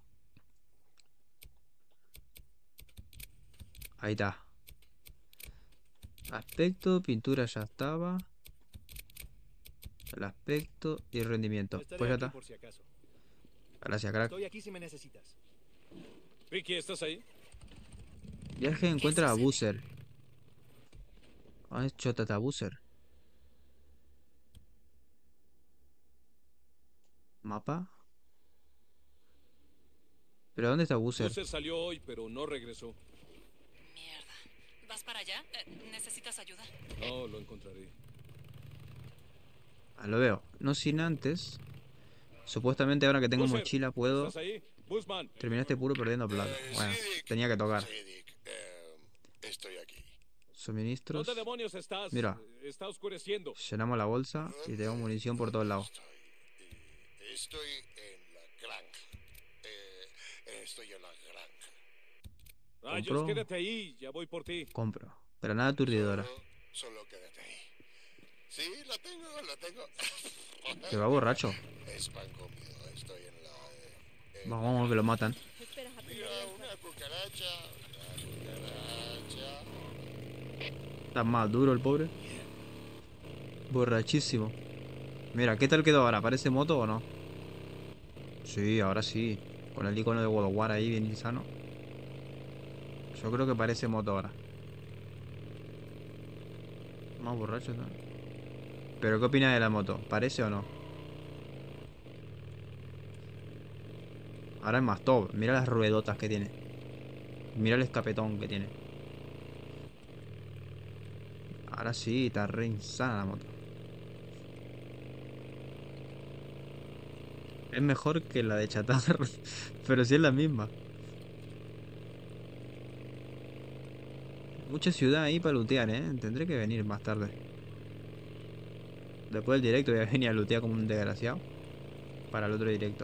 Ahí está. Aspecto, pintura ya estaba. El aspecto y rendimiento. Estaré Pues ya aquí está. por si acaso. Gracias, crack. Estoy aquí si me necesitas. Ricky, ¿estás ahí? Viaje ¿Qué encuentra a sucede? Boozer. ¿Dónde chota está Boozer? ¿Mapa? ¿Pero dónde está Boozer? Boozer salió hoy, pero no regresó. Mierda. ¿Vas para allá? ¿Necesitas ayuda? No, lo encontraré. Ah, lo veo. No sin antes. Supuestamente ahora que tengo Boozer, mochila puedo ¿estás ahí? Busman. terminar este puro perdiendo plata. Bueno, Sí, Dick. tenía que tocar. Sí, Dick. Estoy aquí. Suministros. ¿Dónde demonios estás? Mira, Está oscureciendo. llenamos la bolsa y tenemos munición por todos lados. Estoy en la granja. Estoy en la granja. Rayos, Compro. quédate ahí. Ya voy por ti. Compro. Granada aturdidora. Solo quédate ahí. Sí, la tengo. Que va borracho. Es pan comido. Estoy en la... Vamos, que lo matan. Espera, Happy. Mira, una cucaracha. Está más duro el pobre. Borrachísimo. Mira, ¿qué tal quedó ahora? ¿Parece moto o no? Sí, ahora sí. Con el icono de God of War ahí bien insano. Yo creo que parece moto ahora. Más borracho, ¿no? ¿Pero qué opinas de la moto? ¿Parece o no? Ahora es más top. Mira las ruedotas que tiene. Mira el escapetón que tiene. Ahora sí, está re insana la moto. Es mejor que la de chatarra. Pero sí es la misma. Mucha ciudad ahí para lootear, ¿eh? Tendré que venir más tarde. Después del directo voy a venir a lootear como un desgraciado. Para el otro directo.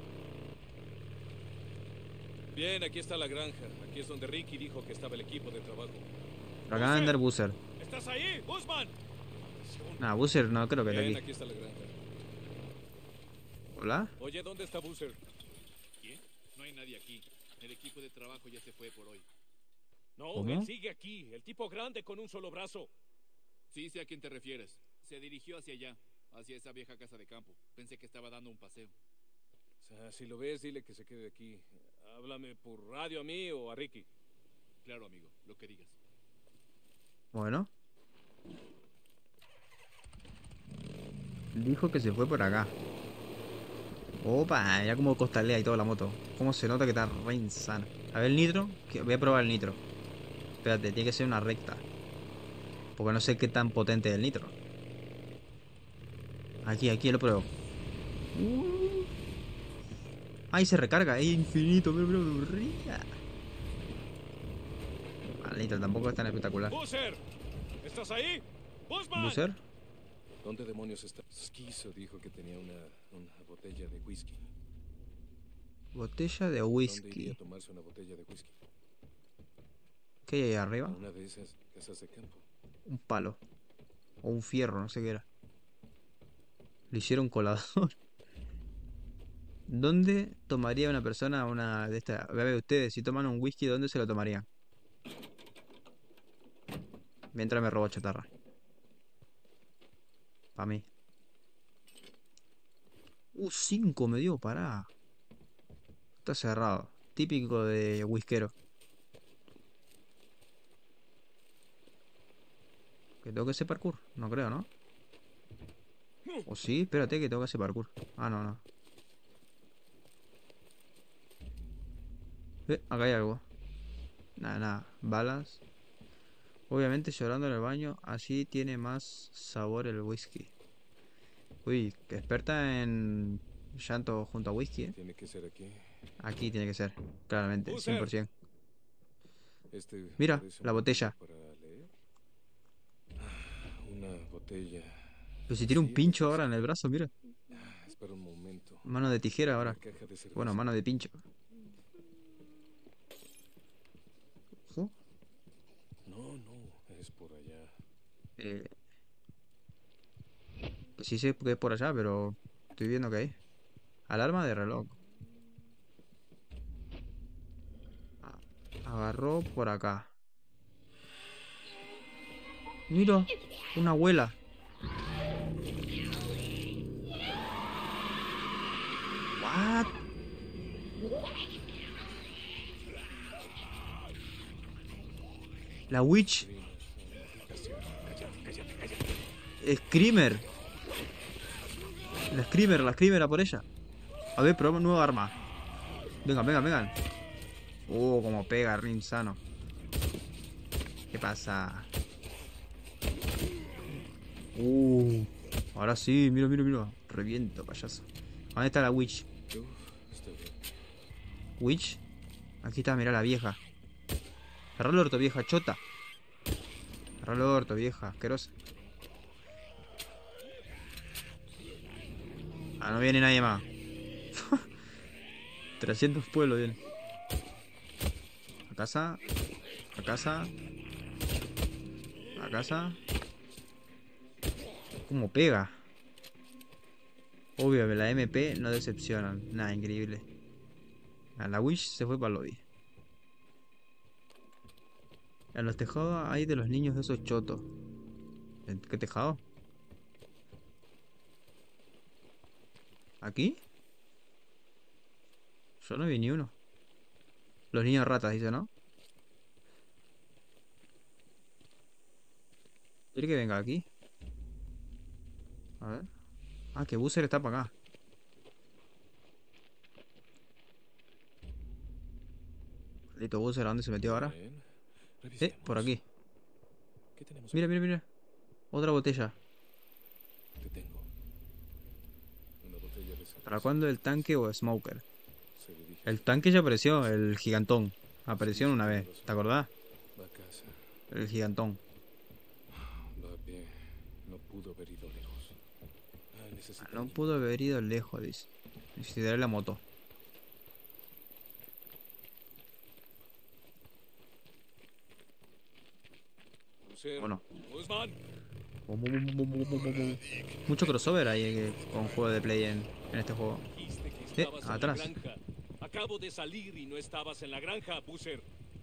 Bien, aquí está la granja. Aquí es donde Ricky dijo que estaba el equipo de trabajo. Pero acá va a andar Boozer. ¿Estás ahí, Busman? Nah, Boozer no creo que esté Bien, aquí. aquí está la granja. ¿Hola? Oye, ¿dónde está Boozer? ¿Quién? No hay nadie aquí. El equipo de trabajo ya se fue por hoy. No, ¿Cómo? él sigue aquí. El tipo grande con un solo brazo. Sí, sé a quién te refieres. Se dirigió hacia allá, hacia esa vieja casa de campo. Pensé que estaba dando un paseo. O sea, si lo ves, dile que se quede aquí. Háblame por radio a mí o a Ricky. Claro, amigo, lo que digas. Bueno. Dijo que se fue por acá. Opa, ya como costalea y toda la moto. Cómo se nota que está re insano. A ver el nitro. Voy a probar el nitro. Espérate, tiene que ser una recta. Porque no sé qué tan potente es el nitro. Aquí lo pruebo. Ahí se recarga, es infinito, pero aburrida. El nitro tampoco es tan espectacular. ¡Buzzer! ¿Estás ahí? ¡Busman! ¿Buzzer? ¿Dónde demonios está? Skizo dijo que tenía una botella de whisky. Botella de ¿Dónde iría whisky. a tomarse una botella de whisky? ¿Qué hay ahí arriba? A una de esas casas de campo. Un palo. O un fierro, no sé qué era. Le hicieron colador. ¿Dónde tomaría una persona una de estas? A ver, ustedes, si toman un whisky, ¿dónde se lo tomarían? Mientras me robo chatarra. Para mí. 5 me dio, pará. Está cerrado. Típico de whiskero. ¿Que tengo que hacer parkour? No creo, ¿no? ¿O sí? Espérate que tengo que hacer parkour. Ah, no, no. Acá hay algo. Nada, nada. Balas. Obviamente llorando en el baño. Así tiene más sabor el whisky. Uy, que experta en llanto junto a whisky, ¿eh? Tiene que ser aquí. Aquí tiene que ser. Claramente, Buzzer. 100%. Mira, Mira, la botella. Para leer. Una botella. Pero si tiene un Sí, pincho es ahora en el brazo, mira. Espera un momento. Mano de tijera Una ahora. caja de cerveza. Bueno, mano de pincho. Ojo. No, es por allá. Pues sí sé que es por allá, pero estoy viendo que hay. Alarma de reloj. Agarró por acá. Mira, una abuela. What? La witch. Screamer. La Screamer a por ella. A ver, probamos nueva arma. Vengan. Como pega, re insano. ¿Qué pasa? Ahora sí, mira. Reviento, payaso. ¿Dónde está la witch? Está bien. ¿Witch? Aquí está, mira la vieja. Cerrá el orto, vieja chota. Cerrá el orto, vieja asquerosa. Ah, no viene nadie más. 300 pueblos vienen. A casa. ¿Cómo pega? Obvio, la MP no decepcionan. Nada, increíble. La Wish se fue para el lobby. En los tejados hay de los niños de esos chotos. ¿En qué tejado? ¿Aquí? Yo no vi ni uno. Los niños ratas, dice, ¿no? ¿Quiere que venga aquí? A ver. Ah, que Buzzer está para acá. Maldito Buzzer, ¿a dónde se metió ahora? Bien. Por aquí. ¿Qué tenemos? Mira. Otra botella. ¿Qué tengo? Una botella de cerveza. ¿Para cuándo el tanque o smoker? Se dirige El tanque ya apareció, el gigantón. Apareció una vez, ¿te acordás? a casa. El gigantón. Va a pie. No pudo haber ido lejos. Necesita No ayuda. pudo haber ido lejos, dice. Necesitaré la moto. Buzzer. ¿O no? Busman. Mucho crossover hay con juego de play en este juego. Dijiste que estabas en atrás. la granja. Acabo de salir y no estabas en la granja, Buzzer.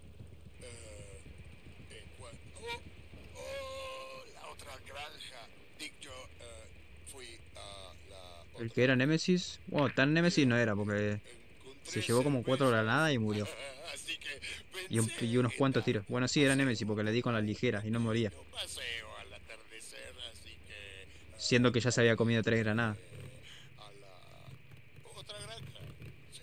La otra granja. Dick, yo fui a la... El que era Nemesis. Bueno, tan Nemesis no era porque se llevó como 4 granadas y murió. Así que Y unos cuantos tiros. Bueno, sí, era Nemesis porque le di con las ligeras y no moría. paseo al atardecer, así que... Siendo que ya se había comido 3 granadas. A la otra granja. Sí.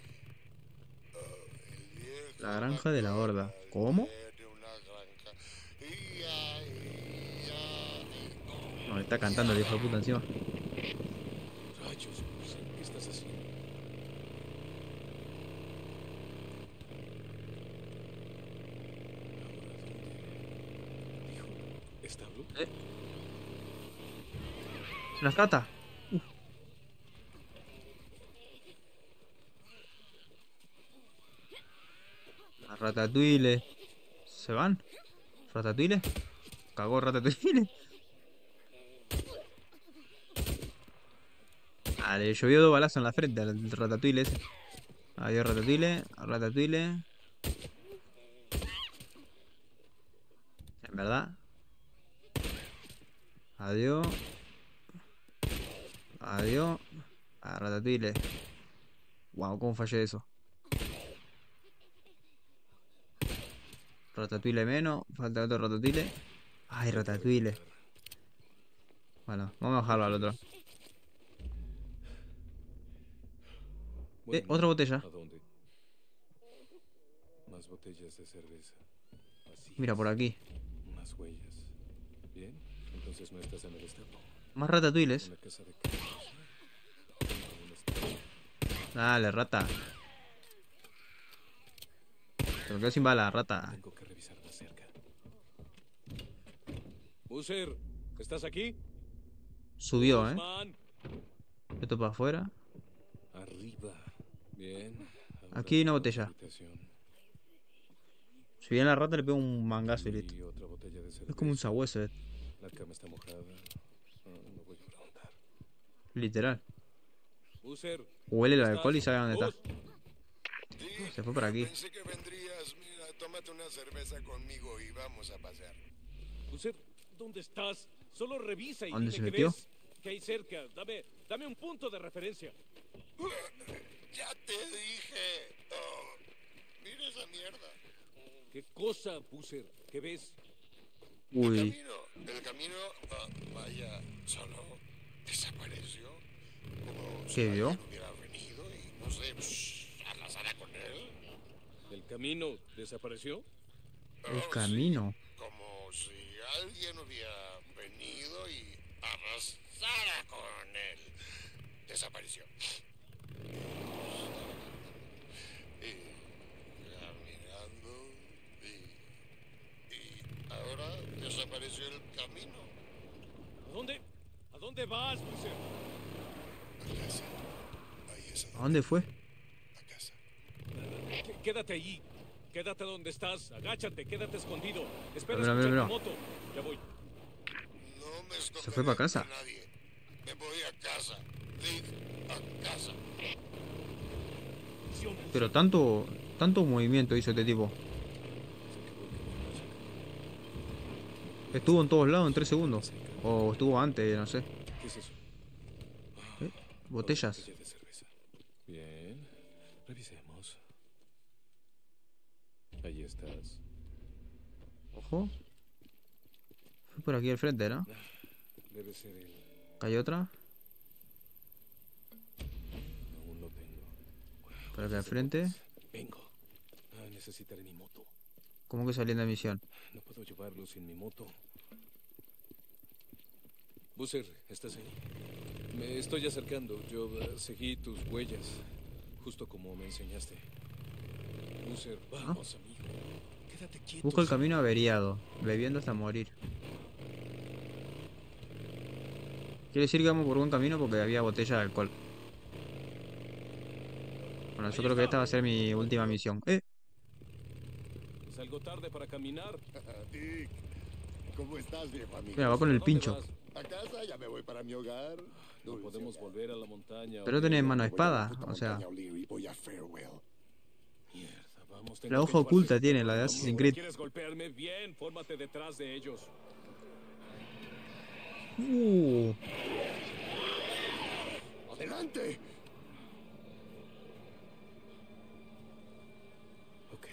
El viejo La granja de la horda. McDonald ¿Cómo? tiene una granja. Ia, ia, i. No, está cantando el hijo de puta encima. Rayos, Boozer, ¿qué estás haciendo? Dijo, ¿establo? ¿Las rata? Las ratatouille. ¿Se van? ¿Ratatouille? Cagó Ratatouille. Ah, le llovió 2 balazos en la frente al Ratatouille ese. Adiós Ratatouille. Ratatouille. En verdad. Adiós. Adiós. A Ratatouille. Wow, cómo fallé eso. Ratatouille menos. Falta otro Ratatouille. Ay, Ratatouille. Bueno, vamos a bajarlo al otro. Bueno, Otra botella. ¿a dónde? Más botellas de cerveza. Vacías. Mira, por aquí. Más huellas. Bien, entonces no estás en el establo. Más ratatouilles. En la casa de Carlos. Aún está. Dale, rata. Se me quedó sin bala, rata. Tengo que revisar más cerca. Boozer, ¿estás aquí? Subió, Guzmán. Esto para afuera. Arriba. Bien. Ahora Aquí hay una a la botella. habitación. Si viene la rata le pego un mangazo y listo. Y otra botella de cerveza. Es como un sabueso, La cama está mojada. No voy a preguntar. literal. Boozer. Huele el ¿estás? alcohol y sabe dónde está. Sí, Se fue por aquí. pensé que vendrías. Mira, tómate una cerveza conmigo y vamos a pasear. Boozer, ¿dónde estás? Solo revisa y ¿Dónde dime se qué metió? ves. ¿Qué hay cerca? Dame un punto de referencia. Ya te dije. Oh, mira esa mierda. ¿Qué cosa, Boozer? ¿Qué ves? Uy. El camino, vaya, solo desapareció. Como si ¿Qué vio? alguien hubiera venido y, no sé, arrasara con él. ¿El camino desapareció? El Oh, camino. sí, como si alguien hubiera venido y arrasara con él. Desapareció. Y caminando y ahora desapareció el camino. ¿A dónde vas, Boozer? A casa. Ahí es ¿A dónde fue? a casa. Quédate allí. Quédate donde estás. Agáchate, quédate escondido. Espera Mira, escuchar mira, tu mira. moto. Ya voy. No me esconderé ¿Se fue para casa? de nadie. Me voy a casa. Dick, a casa. Acción, Boozer. Pero tanto movimiento hizo este tipo. Estuvo en todos lados en 3 segundos. O estuvo antes, no sé. ¿Qué es eso? Botellas. Botella de cerveza. Bien. Revisemos. Ahí estás. Ojo. Fue por aquí al frente, ¿no? Debe ser él. Acá hay otra. Aún no tengo. Por acá al frente. Vengo. Necesitaré mi moto. ¿Cómo que saliendo de misión? No puedo llevarlo sin mi moto. Boozer, ¿estás ahí? Me estoy acercando. Yo seguí tus huellas, justo como me enseñaste. Boozer, vamos, amigo. Quédate quieto. Busco el camino averiado, bebiendo hasta morir. Quiere decir que vamos por buen camino porque había botella de alcohol. Bueno, yo creo que esta va a ser mi última misión. Salgo tarde para caminar. Dick, ¿cómo estás, viejo amigo? Mira, va con el ¿Dónde pincho. vas? A casa, ya me voy para mi hogar. No Dulce podemos hogar. volver a la montaña. Pero O'Leary. tenés mano de Voy a la espada, puta o sea, montaña O'Leary, voy a Farewell. Mierda, vamos. tengo la que hoja llevarte oculta este tiene, la de cabrón. Assassin's ¿Ahora Creed. ¿Quieres golpearme? Bien, fórmate detrás de ellos. ¡Adelante! Ok.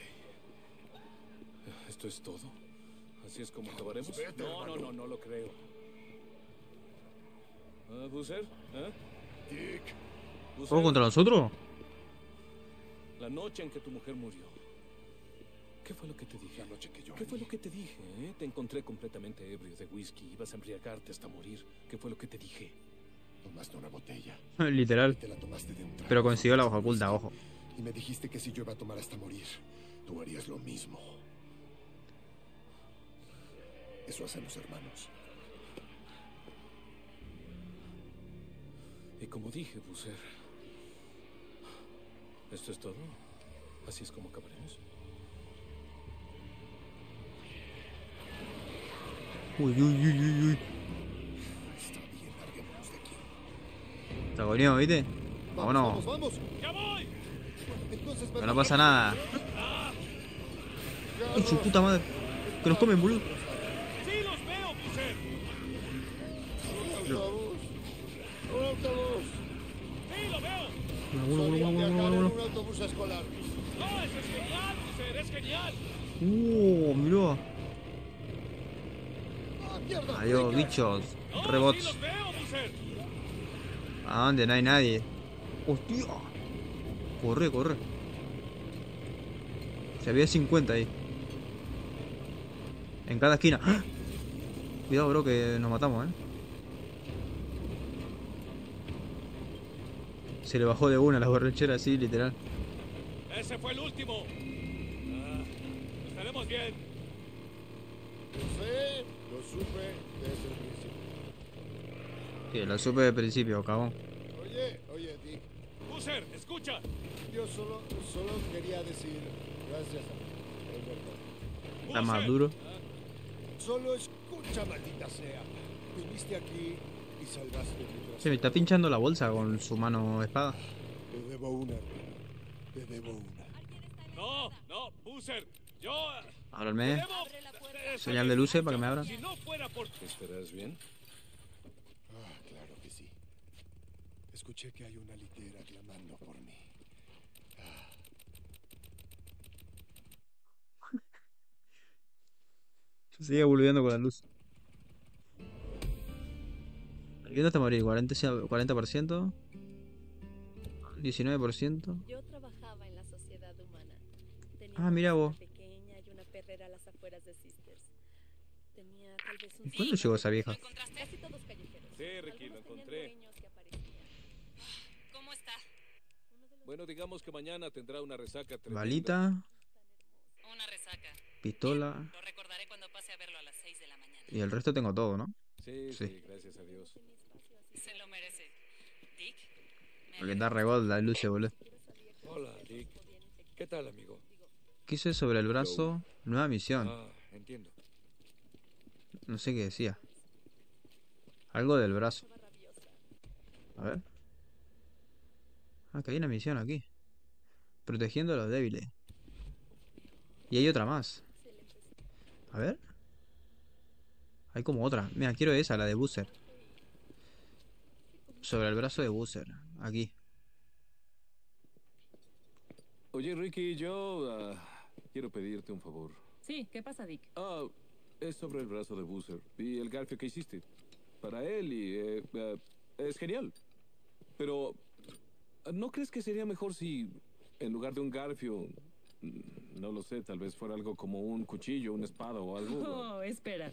¿Esto es todo? ¿Así es como acabaremos? Vete, No hermano. lo creo. ¿Boozer? Dick, ¿Juego contra nosotros? La noche en que tu mujer murió. ¿Qué fue lo que te dije? la noche que yo ¿Qué fue lo que te dije? Te encontré completamente ebrio de whisky. Ibas a embriagarte hasta morir. ¿Qué fue lo que te dije? tomaste una botella. Literal. Y te la tomaste de un trago. Pero consiguió la hoja oculta, ojo. Y me dijiste que si yo iba a tomar hasta morir, tú harías lo mismo. Eso hacen los hermanos. Y como dije, Boozer, ¿esto es todo? ¿Así es como acabaremos? Uy, uy, uy, uy, uy. Está bien, larguémonos de aquí. Está bonito, ¿viste? Vamos, Vámonos. vamos. ¡Ya voy! Entonces, Que no pasa nada. Ay, su puta madre. Que nos comen, boludo. ¡Sí los veo, Boozer! Un autobús. ¡Sí lo veo! Solía viajar en un autobús escolar. ¡No, eso es genial, Boozer! ¡Es genial! Mirá. ¡Ah, mierda! Adiós, bichos. ¡No, sí Rebots. los veo, Boozer! ¿A dónde? No hay nadie. Hostia. Corre, corre. Se había 50 ahí. En cada esquina. ¡Ah! Cuidado, bro, que nos matamos, Se le bajó de una la borrachera así, literal. ¡Ese fue el último! Estaremos bien. Lo supe desde el principio. Sí, lo supe de principio, cabrón. Oye, Dick. Boozer, escucha. Yo solo quería decir gracias a ti. Es verdad. Está más duro. Solo escucha, maldita sea. Viniste aquí y salvaste mi trasero. Se me está pinchando la bolsa con su mano espada. Te debo una, hermano. Te debo una. No, no, Boozer. Yo... Ábrame. debo- Señal de luces para que me abran. Si no fuera por... ¿Estarás bien? Ah, claro que sí. Escuché que hay una litera clamando por mí. Se sigue volviendo con la luz. Aquí no está morir, 40%, 19%. Yo trabajaba en la sociedad humana. Ah, mira vos. Una pequeña y una perrera a las afueras de Sisters. Tenía tal vez un... ¿Y cuándo llegó esa vieja? Casi todos callejeros. Sí, Ricky, lo Algunos tenían encontré. dueños que aparecían. ¿Cómo está? Bueno, digamos que mañana tendrá una resaca tremenda. Balita, Una resaca. pistola. Lo recordaré cuando pase a verlo a las 6 de la mañana. Y el resto tengo todo, ¿no? Sí, Sí. sí, gracias a Dios. Se lo merece. Dick, me Porque está regol la luz, boludo. Hola, Dick. ¿Qué tal, amigo? ¿Qué hice sobre el brazo? Nueva misión. Ah, entiendo. No sé qué decía. Algo del brazo. A ver. Ah, que hay una misión aquí. Protegiendo a los débiles. Y hay otra más. A ver. Hay como otra. Mira, quiero esa, la de Boozer. Sobre el brazo de Boozer. Aquí. Oye, Ricky, yo quiero pedirte un favor. Sí, ¿qué pasa, Dick? Es sobre el brazo de Boozer y el garfio que hiciste. Para él y es genial. Pero, ¿no crees que sería mejor si, en lugar de un garfio, no lo sé, tal vez fuera algo como un cuchillo, una espada o algo? Oh, espera.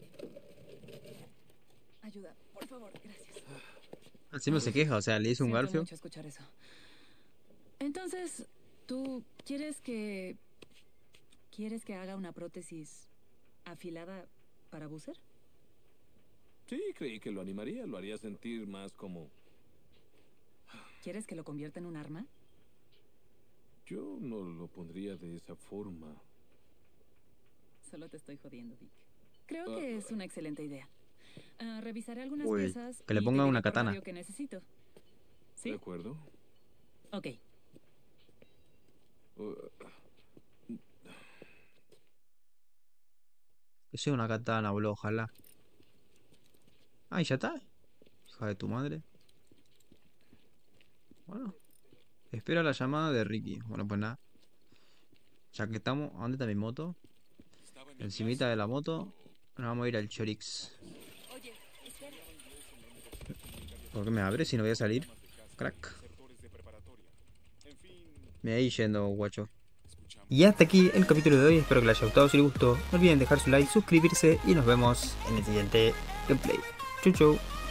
Ayuda, por favor, gracias. Así no se queja, o sea, le hizo un Siento garfio. mucho escuchar eso. Entonces, ¿tú quieres que haga una prótesis afilada para Boozer? Sí, creí que lo animaría, lo haría sentir más como... ¿Quieres que lo convierta en un arma? Yo no lo pondría de esa forma. Solo te estoy jodiendo, Dick. Creo que es una excelente idea. Revisaré algunas Uy, piezas que le y te ponga diré una por katana. radio que necesito. ¿Sí? ¿De acuerdo? Ok. Que sea una katana, boludo, ojalá. Ah, ¿y ya está? Hija de tu madre. Bueno. Espera la llamada de Ricky. Bueno, pues nada. Ya que estamos... ¿A dónde está mi moto? Encimita de la moto. Nos vamos a ir al Chorix. Oye, espera. ¿Por qué me abre si no voy a salir? Crack. Me ahí yendo, guacho. Y hasta aquí el capítulo de hoy. Espero que les haya gustado. Si les gustó, no olviden dejar su like, suscribirse y nos vemos en el siguiente gameplay. Chau chau.